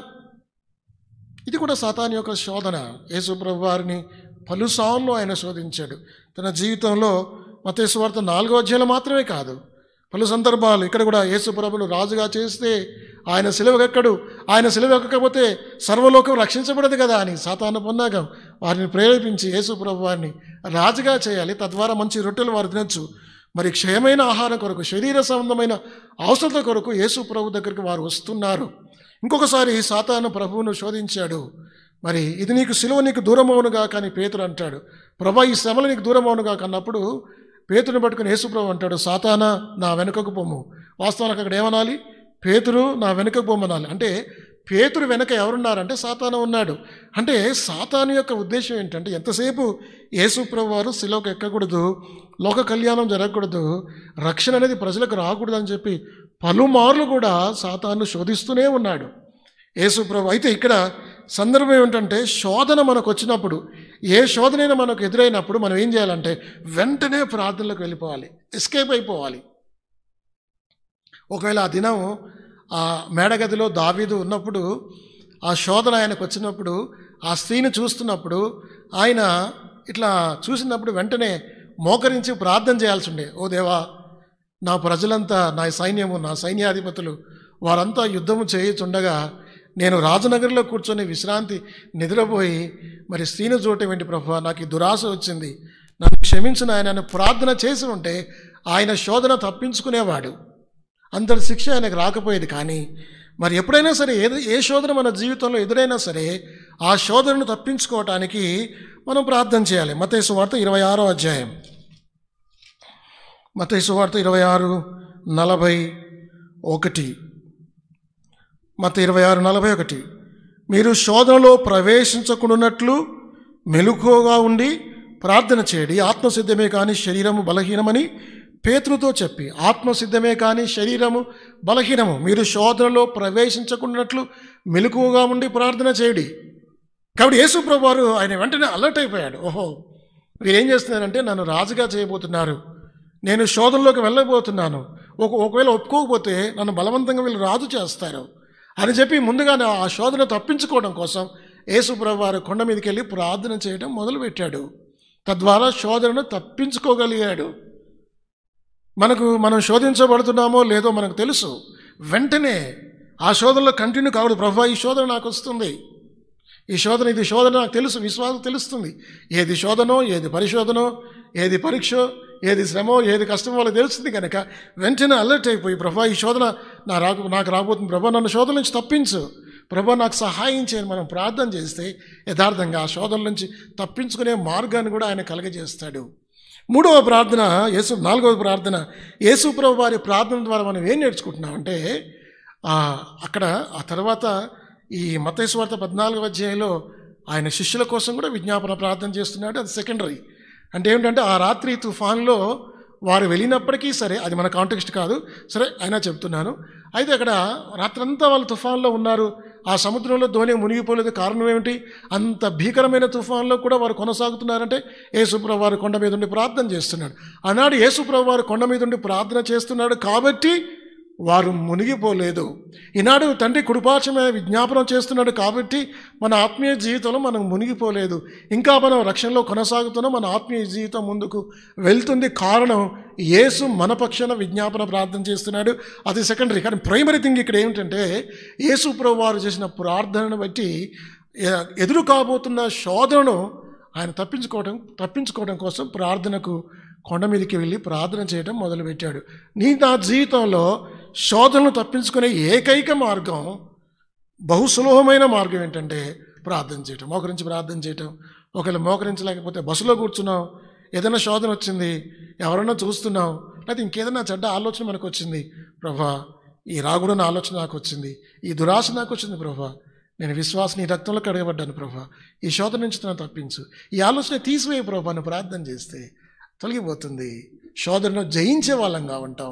ఇది కూడా సాతాను యొక్క శోధన. యేసు ప్రభు వారిని పలుసార్లు ఆయన శోధించాడు తన జీవితంలో. మత్తయి సువార్త నాలుగో అధ్యాయంలో మాత్రమే కాదు, పలు సందర్భాలు ఇక్కడ కూడా యేసు ప్రభును రాజుగా చేస్తే ఆయన సిలువకెక్కడు, ఆయన సిలువెక్కకపోతే సర్వలోకం రక్షించబడదు కదా అని సాతాను పొన్నాగం వారిని ప్రేరేపించి యేసు ప్రభు వారిని రాజుగా చేయాలి. తద్వారా మంచి రొట్టెలు వారు తినొచ్చు. మరి క్షయమైన ఆహారం కొరకు, శరీర సంబంధమైన అవసరత కొరకు యేసు ప్రభు దగ్గరికి వారు వస్తున్నారు. ఇంకొకసారి సాతాను ప్రభువును శోధించాడు. మరి ఇది నీకు సిలువ నీకు దూరం అవునుగా కానీ పేతురు అంటాడు, ప్రభా ఈ శ్రమలు నీకు దూరం అవునుగా కన్నప్పుడు పేతురుని పట్టుకుని యేసు ప్రభు అంటాడు, సాతానా నా వెనుకకు పొమ్ము. వాస్తవానికి అక్కడ ఏమనాలి, పేతురు నా వెనుకకు పొమ్మనాలి. అంటే పేతురు వెనక ఎవరున్నారంటే సాతాను ఉన్నాడు. అంటే సాతాను యొక్క ఉద్దేశం ఏంటంటే ఎంతసేపు యేసు ప్రభు వారు శిలువకు ఎక్కకూడదు, లోక కళ్యాణం జరగకూడదు, రక్షణ అనేది ప్రజలకు రాకూడదు అని చెప్పి పలుమార్లు కూడా సాతాను శోధిస్తూనే ఉన్నాడు యేసు ప్రభు. అయితే ఇక్కడ సందర్భం ఏమిటంటే శోధన మనకు వచ్చినప్పుడు, ఏ శోధనైనా మనకు ఎదురైనప్పుడు మనం ఏం చేయాలంటే వెంటనే ప్రార్థనలకు వెళ్ళిపోవాలి, ఎస్కేప్ అయిపోవాలి. ఒకవేళ ఆ దినం ఆ మేడగదిలో దావీదు ఉన్నప్పుడు ఆ శోధన ఆయనకు వచ్చినప్పుడు ఆ స్త్రీని చూస్తున్నప్పుడు ఆయన ఇట్లా చూసినప్పుడు వెంటనే మోకరించి ప్రార్థన చేయాల్సి ఉండే, ఓ దేవా నా ప్రజలంతా నా సైన్యము నా సైన్యాధిపతులు వారంతా యుద్ధము చేయుచుండగా నేను రాజనగర్లో కూర్చొని విశ్రాంతి నిద్రపోయి మరి స్త్రీని చూడటం ఏంటి ప్రభువా, నాకు ఈ దురాశ వచ్చింది, నన్ను క్షమించిన ఆయన ప్రార్థన చేసి ఉంటే ఆయన శోధన తప్పించుకునేవాడు, అంతటి శిక్ష ఆయనకు రాకపోయేది. కానీ మరి ఎప్పుడైనా సరే ఏదో ఏ శోధన మన జీవితంలో ఎదురైనా సరే ఆ శోధనను తప్పించుకోవటానికి మనం ప్రార్థన చేయాలి. మత్తయి సువార్త ఇరవై ఆరో అధ్యాయం, మత్తయి సువార్త ఇరవై ఆరు నలభై ఒకటి మత్తయి ఇరవై ఆరు నలభై ఒకటి మీరు శోధనలో ప్రవేశించకుండానట్లు మెలకువగా ఉండి ప్రార్థన చేయడి, ఆత్మసిద్ధమే కానీ శరీరము బలహీనమని పేతురుతో చెప్పి, ఆత్మసిద్ధమే కానీ శరీరము బలహీనము, మీరు శోధనలో ప్రవేశించకుండానట్లు మెలకువగా ఉండి ప్రార్థన చేయడి. కాబట్టి యేసు ప్రభు వారు ఆయన వెంటనే అలర్ట్ అయిపోయాడు, ఓహో వీరేం చేస్తున్నారంటే నన్ను రాజుగా చేయబోతున్నారు, నేను శోధనలోకి వెళ్ళబోతున్నాను, ఒక ఒకవేళ ఒప్పుకోకపోతే నన్ను బలవంతంగా వీళ్ళు రాజు చేస్తారు అని చెప్పి ముందుగానే ఆ శోధన తప్పించుకోవడం కోసం యేసు ప్రభు వారు కొండ మీదకి వెళ్ళి ప్రార్థన చేయడం మొదలుపెట్టాడు. తద్వారా శోధనను తప్పించుకోగలిగాడు. మనకు మనం శోధించబడుతున్నామో లేదో మనకు తెలుసు, వెంటనే ఆ శోధనలో కంటిన్యూ కావద్దు. ప్రభువా ఈ శోధన నాకు వస్తుంది, ఈ శోధన ఇది శోధన నాకు తెలుసు, విశ్వాసం తెలుస్తుంది, ఏది శోధనో ఏది పరిశోధనో ఏది పరీక్షో ఏది శ్రమో ఏది కష్టమో వాళ్ళకి తెలుస్తుంది కనుక వెంటనే అలర్ట్ అయిపోయి, ప్రభా ఈ శోధన నా రాకు నాకు రాబోతుంది, ప్రభా నన్ను శోధన నుంచి తప్పించు, ప్రభా నాకు సహాయం చేయని మనం ప్రార్థన చేస్తే యథార్థంగా ఆ శోధన నుంచి తప్పించుకునే మార్గాన్ని కూడా ఆయన కలగజేస్తాడు. మూడవ ప్రార్థన యేసు నాలుగవ ప్రార్థన యేసు ప్రభు వారి ప్రార్థన ద్వారా మనం ఏం నేర్చుకుంటున్నామంటే, అక్కడ ఆ తర్వాత ఈ మత్తయి సువార్త పద్నాలుగవ అధ్యాయంలో ఆయన శిష్యుల కోసం కూడా విజ్ఞాపన ప్రార్థన చేస్తున్నాడు. అది సెకండరీ. అంటే ఏమిటంటే ఆ రాత్రి తుఫాన్లో వారు వెళ్ళినప్పటికీ సరే, అది మన కాంటెక్స్ట్ కాదు, సరే అయినా చెప్తున్నాను. అయితే అక్కడ రాత్రంతా వాళ్ళు తుఫాన్లో ఉన్నారు, ఆ సముద్రంలో ధోని మునిగిపోలేదు. కారణం ఏమిటి? అంత భీకరమైన తుఫాన్లో కూడా వారు కొనసాగుతున్నారంటే యేసుప్రభు వారు కొండ మీద ఉండి ప్రార్థన చేస్తున్నాడు. ఆనాడు యేసుప్రభు వారు కొండ మీద ఉండి ప్రార్థన చేస్తున్నాడు కాబట్టి వారు మునిగిపోలేదు. ఈనాడు తండ్రి కుడిపార్శ్వమే విజ్ఞాపనం చేస్తున్నాడు కాబట్టి మన ఆత్మీయ జీవితంలో మనం మునిగిపోలేదు. ఇంకా మనం రక్షణలో కొనసాగుతున్నాం, మన ఆత్మీయ జీవితం ముందుకు వెళ్తుంది. కారణం యేసు మన పక్షాన విజ్ఞాపన ప్రార్థన చేస్తున్నాడు. అది సెకండరీ. కానీ ప్రైమరీ థింగ్ ఇక్కడ ఏమిటంటే, యేసు ప్రభు వారు చేసిన ప్రార్థనను బట్టి ఎదురు కాబోతున్న శోధనను ఆయన తప్పించుకోవడం తప్పించుకోవడం కోసం ప్రార్థనకు కొండ మీదకి వెళ్ళి ప్రార్థన చేయడం మొదలుపెట్టాడు. నీ నా జీవితంలో శోధనలు తప్పించుకునే ఏకైక మార్గం, బహు సులభమైన మార్గం ఏంటంటే ప్రార్థన చేయటం, మోకరించి ప్రార్థన చేయటం. ఒకవేళ మోకరించలేకపోతే బస్సులో కూర్చున్నాం, ఏదైనా శోధన వచ్చింది, ఎవరన్నా చూస్తున్నాం, లేకపోతే ఇంకేదైనా చెడ్డ ఆలోచన మనకు వచ్చింది, ప్రభా ఈ రాగుడన్న ఆలోచన నాకు వచ్చింది, ఈ దురాశ నాకు వచ్చింది, ప్రభా నేను విశ్వాసం ఈ రక్తంలో కడగబడ్డాను, ప్రభా ఈ శోధన నుంచి నన్ను తప్పించు, ఈ ఆలోచన తీసివేయ ప్రభా అని ప్రార్థన చేస్తే తొలగిపోతుంది. శోధనను జయించే వాళ్ళంగా ఉంటాం.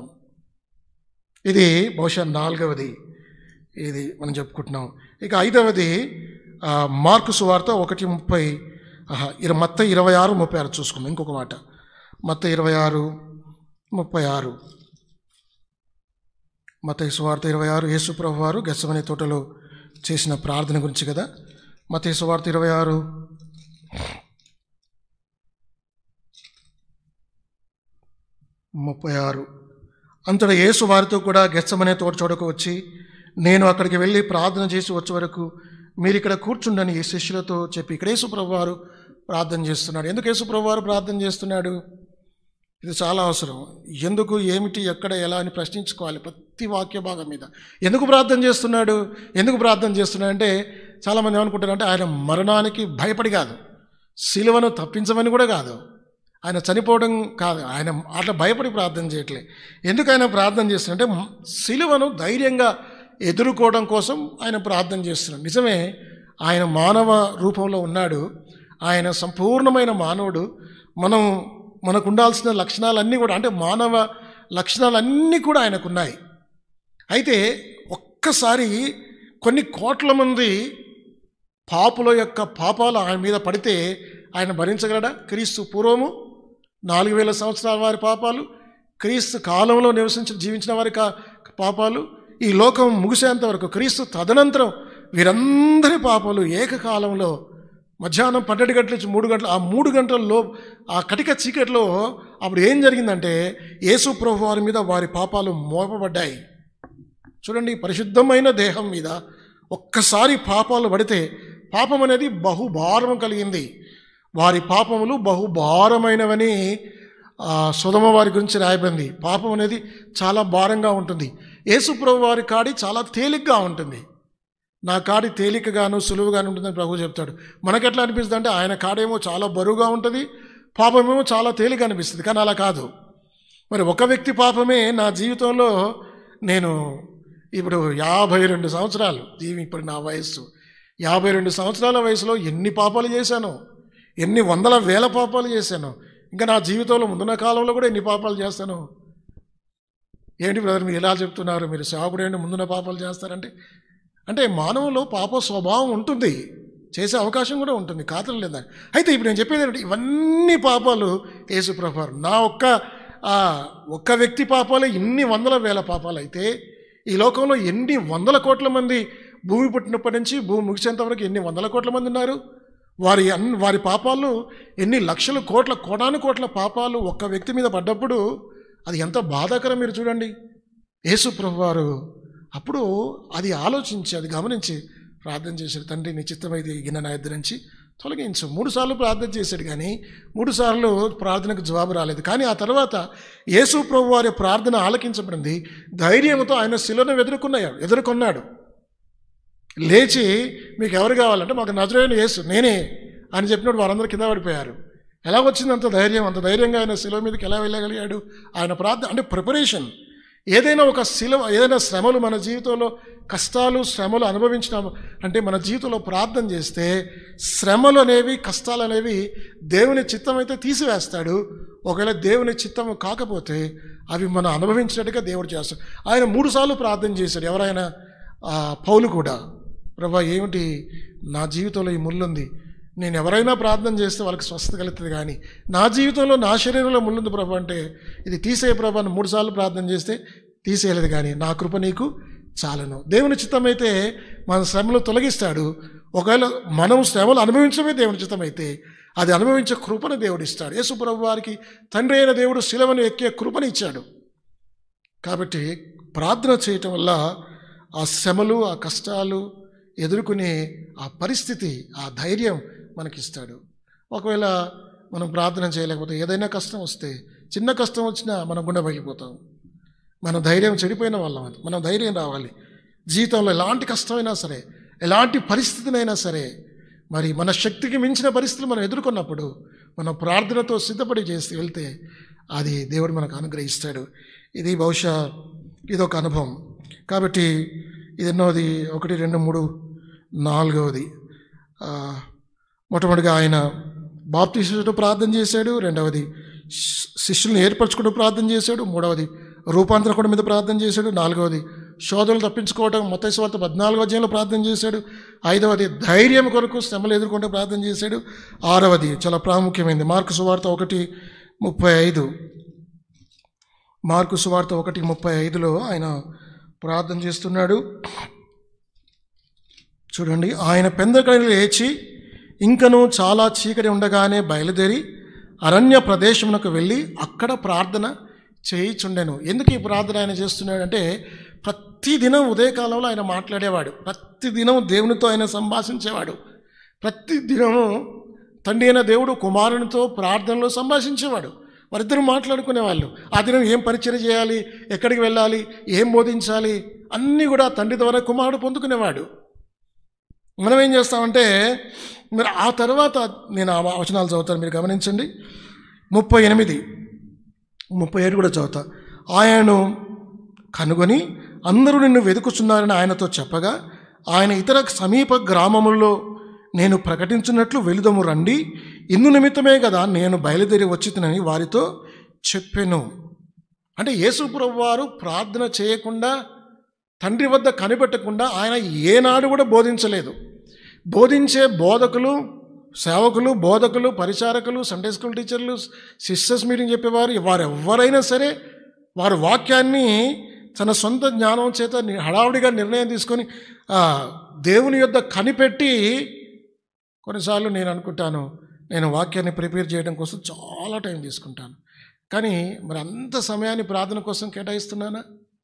ఇది బహుశా నాలుగవది, ఇది మనం చెప్పుకుంటున్నాం. ఇక ఐదవది మార్కు సువార్త ఒకటి ముప్పై మత్తయి ఇరవై ఆరు ముప్పై ఆరు చూసుకున్నాం. ఇంకొక మాట, మత్తయి ఇరవై ఆరు ముప్పై ఆరు మత్తయి సువార్త ఇరవై ఆరు యేసు ప్రభు వారు గెత్సేమనే తోటలో చేసిన ప్రార్థన గురించి కదా. మత్తయి సువార్త ఇరవై ఆరు ముప్పై ఆరు అంతటా యేసు వారితో కూడా గెత్సేమనే తోట చూడకు వచ్చి, నేను అక్కడికి వెళ్ళి ప్రార్థన చేసి వచ్చే వరకు మీరు ఇక్కడ కూర్చుండని ఈ శిష్యులతో చెప్పి, ఇక్కడ యేసు ప్రభు వారు ప్రార్థన చేస్తున్నాడు. ఎందుకు యేసు ప్రభు వారు ప్రార్థన చేస్తున్నాడు? ఇది చాలా అవసరం. ఎందుకు, ఏమిటి, ఎక్కడ, ఎలా అని ప్రశ్నించుకోవాలి ప్రతి వాక్య భాగం మీద. ఎందుకు ప్రార్థన చేస్తున్నాడు? ఎందుకు ప్రార్థన చేస్తున్నాడు అంటే, చాలామంది ఏమనుకుంటారంటే ఆయన మరణానికి భయపడి కాదు, సిలువను తప్పించమని కూడా కాదు, ఆయన చనిపోవడం కాదు, ఆయన అట్లా భయపడి ప్రార్థన చేయట్లే. ఎందుకు ఆయన ప్రార్థన చేస్తున్నాడంటే సిలువను ధైర్యంగా ఎదుర్కోవడం కోసం ఆయన ప్రార్థన చేస్తున్నాడు. నిజమే, ఆయన మానవ రూపంలో ఉన్నాడు, ఆయన సంపూర్ణమైన మానవుడు. మనం మనకు ఉండాల్సిన లక్షణాలన్నీ కూడా, అంటే మానవ లక్షణాలన్నీ కూడా ఆయనకున్నాయి. అయితే ఒక్కసారి కొన్ని కోట్ల మంది పాపుల యొక్క పాపాలు ఆయన మీద పడితే ఆయన భరించగలడా? క్రీస్తు పూర్వము నాలుగు వేల సంవత్సరాల వారి పాపాలు, క్రీస్తు కాలంలో నివసించి జీవించిన వారి కా పాపాలు, ఈ లోకం ముగిసేంత వరకు క్రీస్తు తదనంతరం వీరందరి పాపాలు ఏకకాలంలో మధ్యాహ్నం పన్నెండు గంటల నుంచి మూడు గంటలు, ఆ మూడు గంటల్లో ఆ కటిక చీకట్లో అప్పుడు ఏం జరిగిందంటే యేసు ప్రభు వారి మీద వారి పాపాలు మోపబడ్డాయి. చూడండి, పరిశుద్ధమైన దేహం మీద ఒక్కసారి పాపాలు పడితే, పాపం అనేది బహుభారం కలిగింది. వారి పాపములు బహుభారమైనవని సొదొమ వారి గురించి రాయబడింది. పాపం అనేది చాలా భారంగా ఉంటుంది. యేసు ప్రభు వారి కాడి చాలా తేలిగ్గా ఉంటుంది. నా కాడి తేలికగాను సులువుగాను ఉంటుందని ప్రభు చెప్తాడు. మనకెట్లా అనిపిస్తుంది అంటే ఆయన కాడేమో చాలా బరువుగా ఉంటుంది, పాపమేమో చాలా తేలిక అనిపిస్తుంది. కానీ అలా కాదు. మరి ఒక వ్యక్తి పాపమే నా జీవితంలో, నేను ఇప్పుడు యాభై రెండు సంవత్సరాలు జీవి ఇప్పుడు నా వయస్సు యాభై రెండు సంవత్సరాల వయసులో ఎన్ని పాపాలు చేశాను, ఎన్ని వందల వేల పాపాలు చేశాను. ఇంకా నా జీవితంలో ముందున్న కాలంలో కూడా ఎన్ని పాపాలు చేస్తాను. ఏంటి బ్రదర్ మీరు ఎలా చెప్తున్నారు, మీరు సేవకుడు ఏంటి ముందున్న పాపాలు చేస్తారంటే, అంటే మానవులో పాప స్వభావం ఉంటుంది, చేసే అవకాశం కూడా ఉంటుంది, కాతలు లేదా. అయితే ఇప్పుడు నేను చెప్పేది ఏంటంటే ఇవన్నీ పాపాలు యేసు ప్రభు నా ఒక్క ఒక్క వ్యక్తి పాపాలే ఇన్ని వందల వేల పాపాలు అయితే, ఈ లోకంలో ఎన్ని వందల కోట్ల మంది భూమి పుట్టినప్పటి నుంచి భూమి ముగిసేంత వరకు ఎన్ని వందల కోట్ల మంది ఉన్నారు. వారి అన్ వారి పాపాలు ఎన్ని లక్షల కోట్ల కోటాను కోట్ల పాపాలు ఒక్క వ్యక్తి మీద పడ్డప్పుడు అది ఎంత బాధాకరం మీరు చూడండి. యేసు ప్రభు వారు అప్పుడు అది ఆలోచించి, అది గమనించి ప్రార్థన చేశారు. తండ్రి నీ చిత్తమైతే గిన్నె నా ఎదురు నుంచి తొలగించు. మూడు సార్లు ప్రార్థన చేశాడు కానీ మూడు సార్లు ప్రార్థనకు జవాబు రాలేదు. కానీ ఆ తర్వాత యేసు ప్రభు వారి ప్రార్థన ఆలకించబడింది. ధైర్యంతో ఆయన శిలువను ఎదుర్కొన్నాడు ఎదుర్కొన్నాడు లేచి, మీకు ఎవరు కావాలంటే మాకు నజరేయుడు యేసు నేనే అని చెప్పినప్పుడు వారందరూ కింద పడిపోయారు. ఎలా వచ్చింది అంత ధైర్యం? అంత ధైర్యంగా ఆయన శిలువ మీదకి ఎలా వెళ్ళగలిగాడు? ఆయన ప్రార్థన అంటే ప్రిపరేషన్. ఏదైనా ఒక శిలువ, ఏదైనా శ్రమలు మన జీవితంలో, కష్టాలు శ్రమలు అనుభవించినాము అంటే మన జీవితంలో ప్రార్థన చేస్తే శ్రమలు అనేవి, కష్టాలు అనేవి దేవుని చిత్తం అయితే తీసివేస్తాడు. ఒకవేళ దేవుని చిత్తము కాకపోతే అవి మనం అనుభవించినట్టుగా దేవుడు చేస్తాడు. ఆయన మూడు సార్లు ప్రార్థన చేశాడు. ఎవరైనా పౌలు కూడా, ప్రభా ఏమిటి నా జీవితంలో ఈ ముళ్ళుంది, నేను ఎవరైనా ప్రార్థన చేస్తే వాళ్ళకి స్వస్థత కలుగుతుంది, కానీ నా జీవితంలో నా శరీరంలో ముళ్ళుంది ప్రభు అంటే ఇది తీసే ప్రభు అని మూడు సార్లు ప్రార్థన చేస్తే తీసేయలేదు, కానీ నా కృప నీకు చాలను. దేవుని చిత్తం అయితే మన శ్రమలు తొలగిస్తాడు. ఒకవేళ మనం శ్రమలు అనుభవించడమే దేవుని చిత్తం అయితే అది అనుభవించే కృపను దేవుడు ఇస్తాడు. యేసు ప్రభు వారికి తండ్రి అయిన దేవుడు శిలువను ఎక్కే కృపను ఇచ్చాడు. కాబట్టి ప్రార్థన చేయటం వల్ల ఆ శ్రమలు, ఆ కష్టాలు ఎదుర్కొనే ఆ పరిస్థితి, ఆ ధైర్యం మనకిస్తాడు. ఒకవేళ మనం ప్రార్థన చేయలేకపోతే, ఏదైనా కష్టం వస్తే, చిన్న కష్టం వచ్చినా మనం గుండె పగిలిపోతాం. మన ధైర్యం చెడిపోయిన వాళ్ళం. అది మనం ధైర్యం రావాలి. జీవితంలో ఎలాంటి కష్టమైనా సరే, ఎలాంటి పరిస్థితినైనా సరే, మరి మన శక్తికి మించిన పరిస్థితులు మనం ఎదుర్కొన్నప్పుడు మనం ప్రార్థనతో సిద్ధపడి చేసి వెళ్తే అది దేవుడు మనకు అనుగ్రహిస్తాడు. ఇది బహుశా ఇదొక అనుభవం. కాబట్టి ఇది ఎన్నోది, ఒకటి రెండు మూడు నాలుగవది, మొట్టమొదటిగా ఆయన బాప్తిస్మం ప్రార్థన చేశాడు. రెండవది శిష్యులను ఏర్పరచుకుంటూ ప్రార్థన చేశాడు. మూడవది రూపాంతరకుడి మీద ప్రార్థన చేశాడు. నాలుగవది శోధనలు తప్పించుకోవటం మత్తయి సువార్త పద్నాలుగో అధ్యాయంలో ప్రార్థన చేశాడు. ఐదవది ధైర్యం కొరకు శ్రమలు ఎదుర్కొంటూ ప్రార్థన చేశాడు. ఆరవది చాలా ప్రాముఖ్యమైనది, మార్కు సువార్త ఒకటి ముప్పై ఐదు మార్కు సువార్త ఒకటి ముప్పై ఐదులో ఆయన ప్రార్థన చేస్తున్నాడు. చూడండి, ఆయన పెందకడలి లేచి ఇంకను చాలా చీకటి ఉండగానే బయలుదేరి అరణ్య ప్రదేశమునకు వెళ్ళి అక్కడ ప్రార్థన చేయిచుండెను. ఎందుకు ఈ ప్రార్థన ఆయన చేస్తున్నాడంటే, ప్రతిదినం ఉదయకాలంలో ఆయన మాట్లాడేవాడు, ప్రతిదినం దేవునితో ఆయన సంభాషించేవాడు, ప్రతిదినము తండ్రి అయిన దేవుడు కుమారునితో ప్రార్థనలో సంభాషించేవాడు. వారిద్దరూ మాట్లాడుకునేవాళ్ళు. ఆ దినం ఏం పరిచయం చేయాలి, ఎక్కడికి వెళ్ళాలి, ఏం బోధించాలి, అన్నీ కూడా తండ్రి ద్వారా కుమారుడు పొందుకునేవాడు. మనం ఏం చేస్తామంటే, మీరు ఆ తర్వాత నేను ఆ వచనాలు చదువుతాను, మీరు గమనించండి. ముప్పై ఎనిమిది ముప్పై ఏడు కూడా చదువుతా. ఆయనను కనుగొని అందరూ నిన్ను వెతుకుచున్నారని ఆయనతో చెప్పగా, ఆయన ఇతర సమీప గ్రామముల్లో నేను ప్రకటించినట్లు వెలుదము రండి, ఇందు నిమిత్తమే కదా నేను బయలుదేరి వచ్చినని వారితో చెప్పెను. అంటే యేసు ప్రభువు వారు ప్రార్థన చేయకుండా, తండ్రి వద్ద కనిపెట్టకుండా ఆయన ఏనాడు కూడా బోధించలేదు. బోధించే బోధకులు, సేవకులు, బోధకులు, పరిచారకులు, సండే స్కూల్ టీచర్లు, సిస్టర్స్ మీటింగ్ చెప్పేవారు, వారు ఎవరైనా సరే వారు వాక్యాన్ని తన సొంత జ్ఞానం చేత హడావుడిగా నిర్ణయం తీసుకొని దేవుని యొద్ద కనిపెట్టి, కొన్నిసార్లు నేను అనుకుంటాను, నేను వాక్యాన్ని ప్రిపేర్ చేయడం కోసం చాలా టైం తీసుకుంటాను, కానీ మరి అంత సమయాన్ని ప్రార్థన కోసం కేటాయిస్తున్నానా?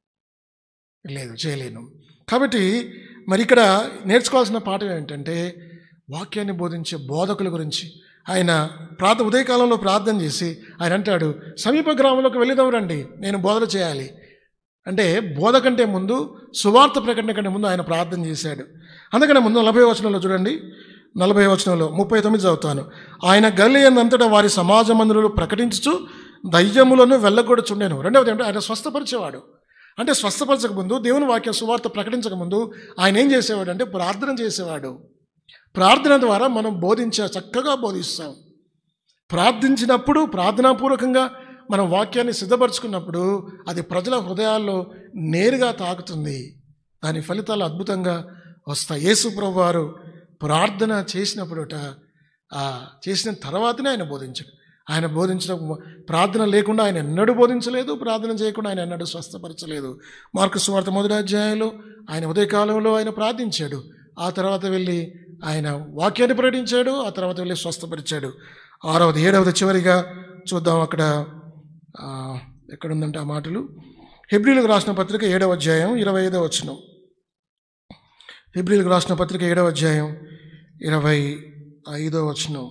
లేదు, చేయలేను. కాబట్టి మరి ఇక్కడ నేర్చుకోవాల్సిన పాఠం ఏంటంటే, వాక్యాన్ని బోధించే బోధకుల గురించి ఆయన ప్రార్థ ఉదయకాలంలో ప్రార్థన చేసి ఆయన అంటాడు, సమీప గ్రామంలోకి వెళ్ళిదాం రండి, నేను బోధన చేయాలి అంటే, బోధ కంటే ముందు, సువార్త ప్రకటన కంటే ముందు ఆయన ప్రార్థన చేశాడు. అందుకనే ముందు నలభై వచనంలో చూడండి, నలభై వచనంలో ముప్పై తొమ్మిది చదువుతాను. ఆయన గలియనంతటా వారి సమాజ మందిరంలో ప్రకటించుచు దయ్యములను వెళ్ళగొడుచుండెను. రెండవది అంటే ఆయన స్వస్థపరిచేవాడు. అంటే స్వస్థపరచక ముందు, దేవుని వాక్య సువార్త ప్రకటించక ముందు ఆయన ఏం చేసేవాడు అంటే ప్రార్థన చేసేవాడు. ప్రార్థన ద్వారా మనం బోధించే చక్కగా బోధిస్తాం. ప్రార్థించినప్పుడు, ప్రార్థనాపూర్వకంగా మనం వాక్యాన్ని సిద్ధపరచుకున్నప్పుడు అది ప్రజల హృదయాల్లో నేరుగా తాకుతుంది. దాని ఫలితాలు అద్భుతంగా వస్తాయి. యేసు ప్రభువు వారు ప్రార్థన చేసినప్పుడుట చేసిన తర్వాతనే ఆయన బోధించాడు. ఆయన బోధించడం, ప్రార్థన లేకుండా ఆయన ఎన్నడూ బోధించలేదు, ప్రార్థన చేయకుండా ఆయన ఎన్నడూ స్వస్థపరచలేదు. మార్కు సువార్త మొదటి అధ్యాయంలో ఆయన ఉదయకాలంలో ఆయన ప్రార్థించాడు, ఆ తర్వాత వెళ్ళి ఆయన వాక్యాన్ని ప్రకటించాడు, ఆ తర్వాత వెళ్ళి స్వస్థపరిచాడు. ఆరవది ఏడవది చివరిగా చూద్దాం. అక్కడ ఎక్కడుందంటే ఆ మాటలు, హెబ్రీలకు రాసిన పత్రిక ఏడవ అధ్యాయం ఇరవై ఐదవ వచనం. హెబ్రీలకు రాసిన పత్రిక ఏడవ అధ్యాయం ఇరవై ఐదో వచనం.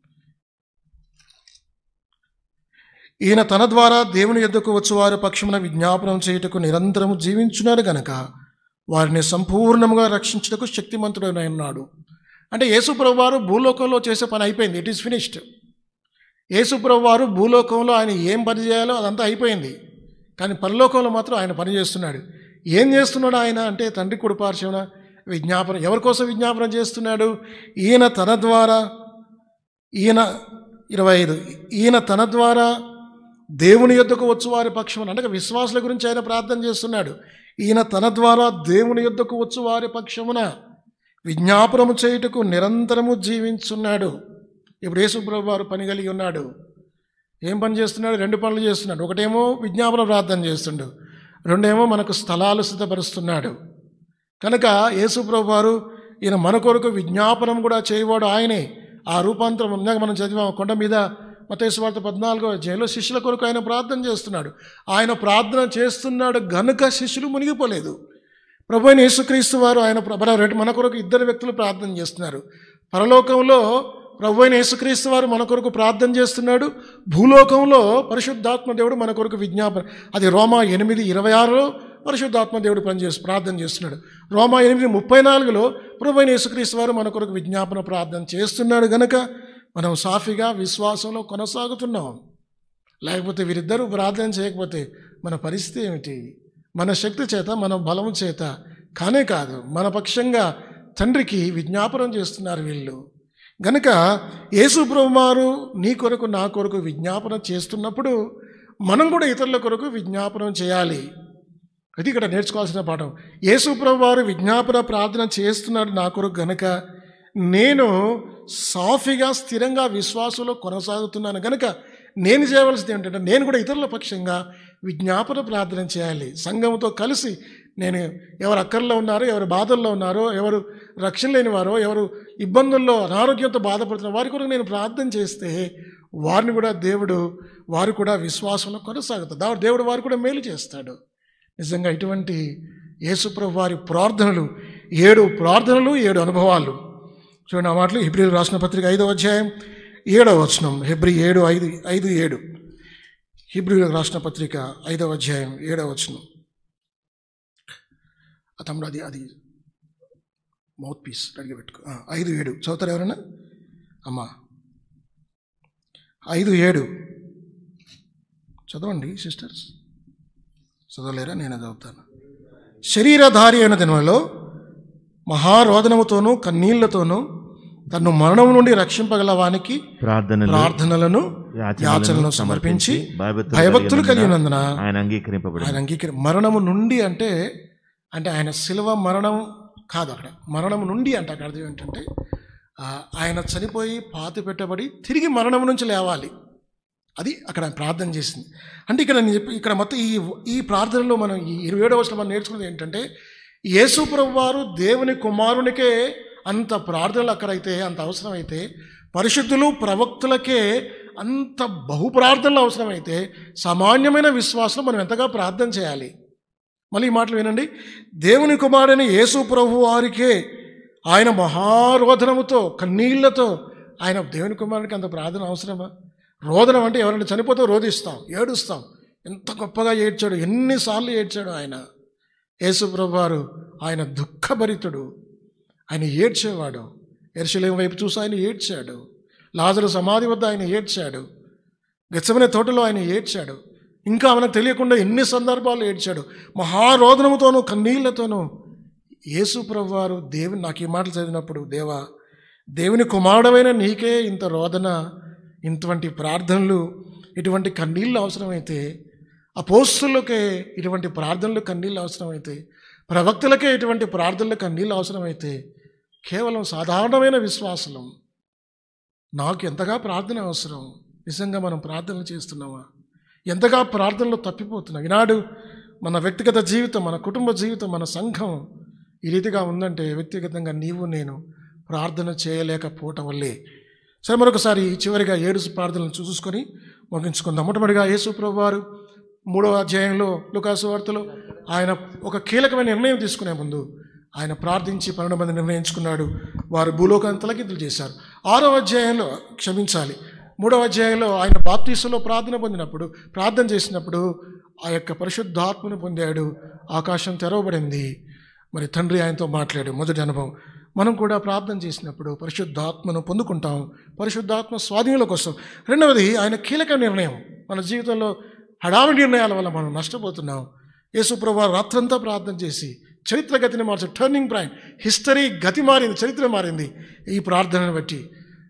ఈయన తన ద్వారా దేవుని యొద్దకు వచ్చు వారి పక్షమున విజ్ఞాపనం చేయుటకు నిరంతరము జీవించున్నాడు గనక వారిని సంపూర్ణంగా రక్షించుటకు శక్తిమంతుడై ఉన్నాడు. అంటే యేసుప్రభు వారు భూలోకంలో చేసే పని అయిపోయింది. It is finished. యేసుప్రభు వారు భూలోకంలో ఆయన ఏం పని చేయాలో అదంతా అయిపోయింది. కానీ పరలోకంలో మాత్రం ఆయన పని చేస్తున్నాడు. ఏం చేస్తున్నాడు ఆయన అంటే తండ్రి కుడి పార్శ్వన విజ్ఞాపన. ఎవరి కోసం విజ్ఞాపన చేస్తున్నాడు? ఈయన తన ద్వారా ఈయన ఇరవై ఐదు ఈయన తన ద్వారా దేవుని యొద్దకు వచ్చు వారి పక్షమున, అంటే విశ్వాసుల గురించి ఆయన ప్రార్థన చేస్తున్నాడు. ఈయన తన ద్వారా దేవుని యొద్దకు వచ్చు వారి పక్షమున విజ్ఞాపనము చేయుటకు నిరంతరము జీవించున్నాడు. ఇప్పుడు యేసుప్రభు వారు పని కలిగి ఉన్నాడు. ఏం పని చేస్తున్నాడు? రెండు పనులు చేస్తున్నాడు. ఒకటేమో విజ్ఞాపన ప్రార్థన చేస్తుండు, రెండేమో మనకు స్థలాలు సిద్ధపరుస్తున్నాడు. కనుక యేసుప్రభు వారు ఈయన మన కొరకు విజ్ఞాపనం కూడా చేయవాడు ఆయనే. ఆ రూపాంతరం ఇందాక మనం చదివాం కొండ మీద మత్తయి సువార్త పద్నాలుగో అధ్యాయంలో శిష్యుల కొరకు ఆయన ప్రార్థన చేస్తున్నాడు. ఆయన ప్రార్థన చేస్తున్నాడు గనుక శిష్యులు మునిగిపోలేదు. ప్రభు అయిన యేసుక్రీస్తు వారు ఆయన మన కొరకు ఇద్దరు వ్యక్తులు ప్రార్థన చేస్తున్నారు. పరలోకంలో ప్రభు అయిన యేసుక్రీస్తు వారు మన కొరకు ప్రార్థన చేస్తున్నాడు. భూలోకంలో పరిశుద్ధాత్మ దేవుడు మన కొరకు విజ్ఞాపన, అది రోమా ఎనిమిది ఇరవై ఆరులో పరిశుద్ధాత్మ దేవుడు పనిచేసి ప్రార్థన చేస్తున్నాడు. రోమా ఎనిమిది ముప్పై నాలుగులో ప్రభు అయిన యేసుక్రీస్తు వారు మన కొరకు విజ్ఞాపన ప్రార్థన చేస్తున్నాడు గనక మనం సాఫీగా విశ్వాసంలో కొనసాగుతున్నాం. లేకపోతే వీరిద్దరూ ప్రార్థన చేయకపోతే మన పరిస్థితి ఏమిటి? మన శక్తి చేత, మన బలం చేత కానే కాదు, మన పక్షంగా తండ్రికి విజ్ఞాపనం చేస్తున్నారు వీళ్ళు. గనుక యేసు ప్రభువారు నీ కొరకు నా కొరకు విజ్ఞాపన చేస్తున్నప్పుడు మనం కూడా ఇతరుల కొరకు విజ్ఞాపనం చేయాలి. అది ఇక్కడ నేర్చుకోవాల్సిన పాఠం. యేసు ప్రభువారు విజ్ఞాపన ప్రార్థన చేస్తున్నాడు నా కొరకు గనక నేను సాఫీగా స్థిరంగా విశ్వాసంలో కొనసాగుతున్నాను. కనుక నేను చేయవలసింది ఏంటంటే నేను కూడా ఇతరుల పక్షంగా విజ్ఞాపన ప్రార్థన చేయాలి. సంఘంతో కలిసి నేను ఎవరు అక్కర్లో ఉన్నారో, ఎవరు బాధల్లో ఉన్నారో, ఎవరు రక్షణ లేని వారో, ఎవరు ఇబ్బందుల్లో అనారోగ్యంతో బాధపడుతున్నారో వారి కొరకు నేను ప్రార్థన చేస్తే వారిని కూడా దేవుడు వారు కూడా విశ్వాసంలో కొనసాగుతారు. దేవుడు వారు కూడా మేలు చేస్తాడు. నిజంగా ఇటువంటి యేసుప్రభు వారి ప్రార్థనలు, ఏడు ప్రార్థనలు, ఏడు అనుభవాలు చూడండి. ఆ మాటలు హెబ్రీయులకు రాసిన పత్రిక ఐదవ అధ్యాయం ఏడవ వచనం. హెబ్రీ ఏడు ఐదు ఐదు ఏడు హెబ్రీయులకు రాసిన పత్రిక ఐదవ అధ్యాయం ఏడవ వచనం. తమ్ముడు అది అది మౌత్ పీస్ అడిగి పెట్టుకో. ఐదు ఏడు చదువుతారు ఎవరైనా? అమ్మా ఐదు ఏడు చదవండి సిస్టర్స్. చదవలేరా? నేను చదువుతాను. శరీరధారి అయిన దినములలో మహారోదనముతోనూ కన్నీళ్లతోనూ తను మరణం నుండి రక్షింపగల వానికి ప్రార్థనలను యాచనలను సమర్పించి భయభక్తులు కలిగి ఉన్నందున ఆయన అంగీకరింపబడి ఆయన అంగీకరి మరణము నుండి అంటే అంటే ఆయన శిలువ మరణం కాదు, అక్కడ మరణము నుండి అంటే అక్కడ అర్థం ఏంటంటే ఆయన చనిపోయి పాతి పెట్టబడి తిరిగి మరణం నుంచి లేవాలి. అది అక్కడ ప్రార్థన చేసింది. అంటే ఇక్కడ నేను చెప్పి ఇక్కడ మొత్తం ఈ ఈ ప్రార్థనలో మనం ఈ ఇరవై ఏడవ వచనం మనం నేర్చుకున్నది ఏంటంటే యేసు ప్రభువు వారు దేవుని కుమారునికే అంత ప్రార్థనలు అక్కడైతే అంత అవసరమైతే, పరిశుద్ధులు ప్రవక్తులకే అంత బహు ప్రార్థనలు అవసరమైతే, సామాన్యమైన విశ్వాసం మనం ఎంతగా ప్రార్థన చేయాలి. మళ్ళీ ఈ మాటలు వినండి. దేవుని కుమారుని యేసు ప్రభు వారికే ఆయన మహారోదనముతో కన్నీళ్లతో ఆయన దేవుని కుమారునికి అంత ప్రార్థన అవసరమా? రోదనం అంటే ఎవరైనా చనిపోతే రోదిస్తాం, ఏడుస్తాం. ఎంత గొప్పగా ఏడ్చాడు, ఎన్నిసార్లు ఏడ్చాడు ఆయన. యేసు ప్రభు వారు ఆయన దుఃఖభరితుడు, ఆయన ఏడ్చేవాడు. యెరూషలేము వైపు చూసి ఆయన ఏడ్చాడు. లాజరు సమాధి వద్ద ఆయన ఏడ్చాడు. గెత్సెమనే తోటలో ఆయన ఏడ్చాడు. ఇంకా మనకు తెలియకుండా ఎన్ని సందర్భాలు ఏడ్చాడు. మహారోదనముతోనూ కన్నీళ్లతోనూ యేసు ప్రభు వారు దేవుని నాకు ఈ మాటలు చదివినప్పుడు, దేవా దేవుని కుమారుడమైన నీకే ఇంత రోదన, ఇటువంటి ప్రార్థనలు, ఇటువంటి కన్నీళ్ళు అవసరమైతే, అపోస్తులకే ఇటువంటి ప్రార్థనలు కన్నీళ్ళు అవసరమైతే, ప్రవక్తలకే ఇటువంటి ప్రార్థనలు కన్నీళ్ళు అవసరమైతే, కేవలం సాధారణమైన విశ్వాసం నాకు ఎంతగా ప్రార్థన అవసరం? నిజంగా మనం ప్రార్థనలు చేస్తున్నామా? ఎంతగా ప్రార్థనలు తప్పిపోతున్నాం? ఈనాడు మన వ్యక్తిగత జీవితం, మన కుటుంబ జీవితం, మన సంఘం ఈ రీతిగా ఉందంటే వ్యక్తిగతంగా నీవు నేను ప్రార్థన చేయలేకపోవటం వల్లే. సరే, మరొకసారి చివరిగా ఏడు ప్రార్థనలు చూసుకొని ముగించుకుందాం. మొట్టమొదటిగా యేసు ప్రభు వారు మూడవ అధ్యాయంలో లూకాసు వార్తలో ఆయన ఒక కీలకమైన నిర్ణయం తీసుకునే ముందు ఆయన ప్రార్థించి పన్నెండు మంది నిర్ణయించుకున్నాడు. వారు భూలోకాన్ని తలకిందులు చేశారు. ఆరవ అధ్యాయంలో క్షమించాలి మూడవ అధ్యాయంలో ఆయన బాప్తీసులో ప్రార్థన పొందినప్పుడు ప్రార్థన చేసినప్పుడు ఆ యొక్క పరిశుద్ధాత్మను పొందాడు. ఆకాశం తెరవబడింది. మరి తండ్రి ఆయనతో మాట్లాడు. మొదటి అనుభవం. మనం కూడా ప్రార్థన చేసినప్పుడు పరిశుద్ధాత్మను పొందుకుంటాం, పరిశుద్ధాత్మ స్వాధీనంలో కోసం. రెండవది ఆయన కీలక నిర్ణయం. మన జీవితంలో హడావిడి నిర్ణయాల వల్ల మనం నష్టపోతున్నాం. యేసుప్రభువు రాత్రంతా ప్రార్థన చేసి చరిత్ర గతిని మార్చారు. Turning point. హిస్టరీ గతి మారింది, చరిత్ర మారింది ఈ ప్రార్థనను బట్టి.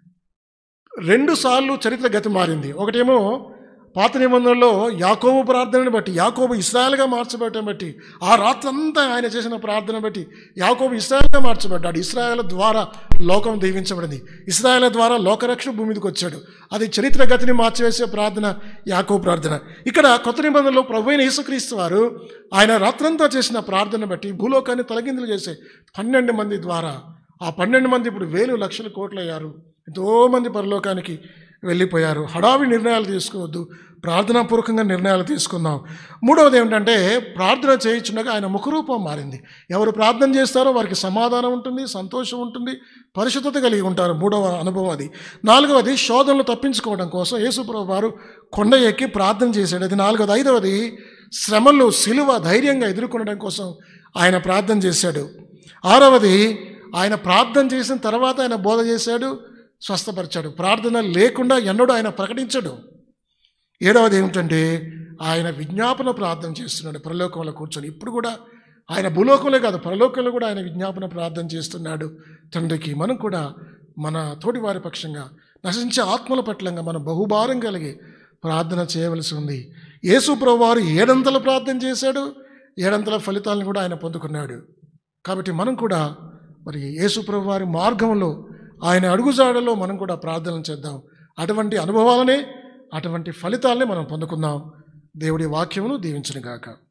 రెండు సార్లు చరిత్ర గతి మారింది. ఒకటేమో పాత నిబంధనలో యాకోబు ప్రార్థనను బట్టి, యాకోబు ఇశ్రాయేలుగా మార్చబడటం బట్టి, ఆ రాత్రంతా ఆయన చేసిన ప్రార్థన బట్టి యాకోబు ఇశ్రాయేలుగా మార్చబడ్డాడు. ఇశ్రాయేలు ద్వారా లోకం దీవించబడింది. ఇశ్రాయేలు ద్వారా లోకరక్షణ భూమి మీదకి వచ్చాడు. అది చరిత్ర గతిని మార్చివేసే ప్రార్థన యాకోబు ప్రార్థన. ఇక్కడ కొత్త నిబంధనలో ప్రభువైన యేసుక్రీస్తు వారు ఆయన రాత్రంతా చేసిన ప్రార్థన బట్టి భూలోకాన్ని తలకిందులు చేసే పన్నెండు మంది ద్వారా, ఆ పన్నెండు మంది ఇప్పుడు వేలు లక్షల కోట్లు అయ్యారు. ఎంతోమంది పరలోకానికి వెళ్ళిపోయారు. హడావి నిర్ణయాలు తీసుకోవద్దు, ప్రార్థనాపూర్వకంగా నిర్ణయాలు తీసుకుందాం. మూడవది ఏమిటంటే ప్రార్థన చేయించుండగా ఆయన ముఖరూపం మారింది. ఎవరు ప్రార్థన చేస్తారో వారికి సమాధానం ఉంటుంది, సంతోషం ఉంటుంది, పరిశుద్ధత కలిగి ఉంటారు. మూడవ అనుభవం అది. నాలుగవది శోధనలు తప్పించుకోవడం కోసం యేసుప్రభువు వారు కొండ ఎక్కి ప్రార్థన చేశాడు. అది నాలుగవది. ఐదవది శ్రమలు సిలువ ధైర్యంగా ఎదుర్కొనడం కోసం ఆయన ప్రార్థన చేశాడు. ఆరవది ఆయన ప్రార్థన చేసిన తర్వాత ఆయన బోధ చేశాడు, స్వస్థపరిచాడు. ప్రార్థన లేకుండా ఎన్నడూ ఆయన ప్రకటించడు. ఏడవది ఏమిటంటే ఆయన విజ్ఞాపన ప్రార్థన చేస్తున్నాడు పరలోకంలో కూర్చొని. ఇప్పుడు కూడా ఆయన భూలోకంలో కాదు, పరలోకంలో కూడా ఆయన విజ్ఞాపన ప్రార్థన చేస్తున్నాడు తండ్రికి. మనం కూడా మన తోటి వారి పక్షంగా నశించే ఆత్మల పట్లంగా మనం బహుభారం కలిగి ప్రార్థన చేయవలసి ఉంది. యేసు ప్రభువు వారు ఏడంతల ప్రార్థన చేశాడు, ఏడంతల ఫలితాలను కూడా ఆయన పొందుకున్నాడు. కాబట్టి మనం కూడా మరి యేసు ప్రభువు వారి మార్గంలో, ఆయన అడుగుజాడలో మనం కూడా ప్రార్థన చేద్దాం. అటువంటి అనుభవాలనే, అటువంటి ఫలితాలనే మనం పొందుకుందాం. దేవుడి వాక్యమును దీవించును గాక.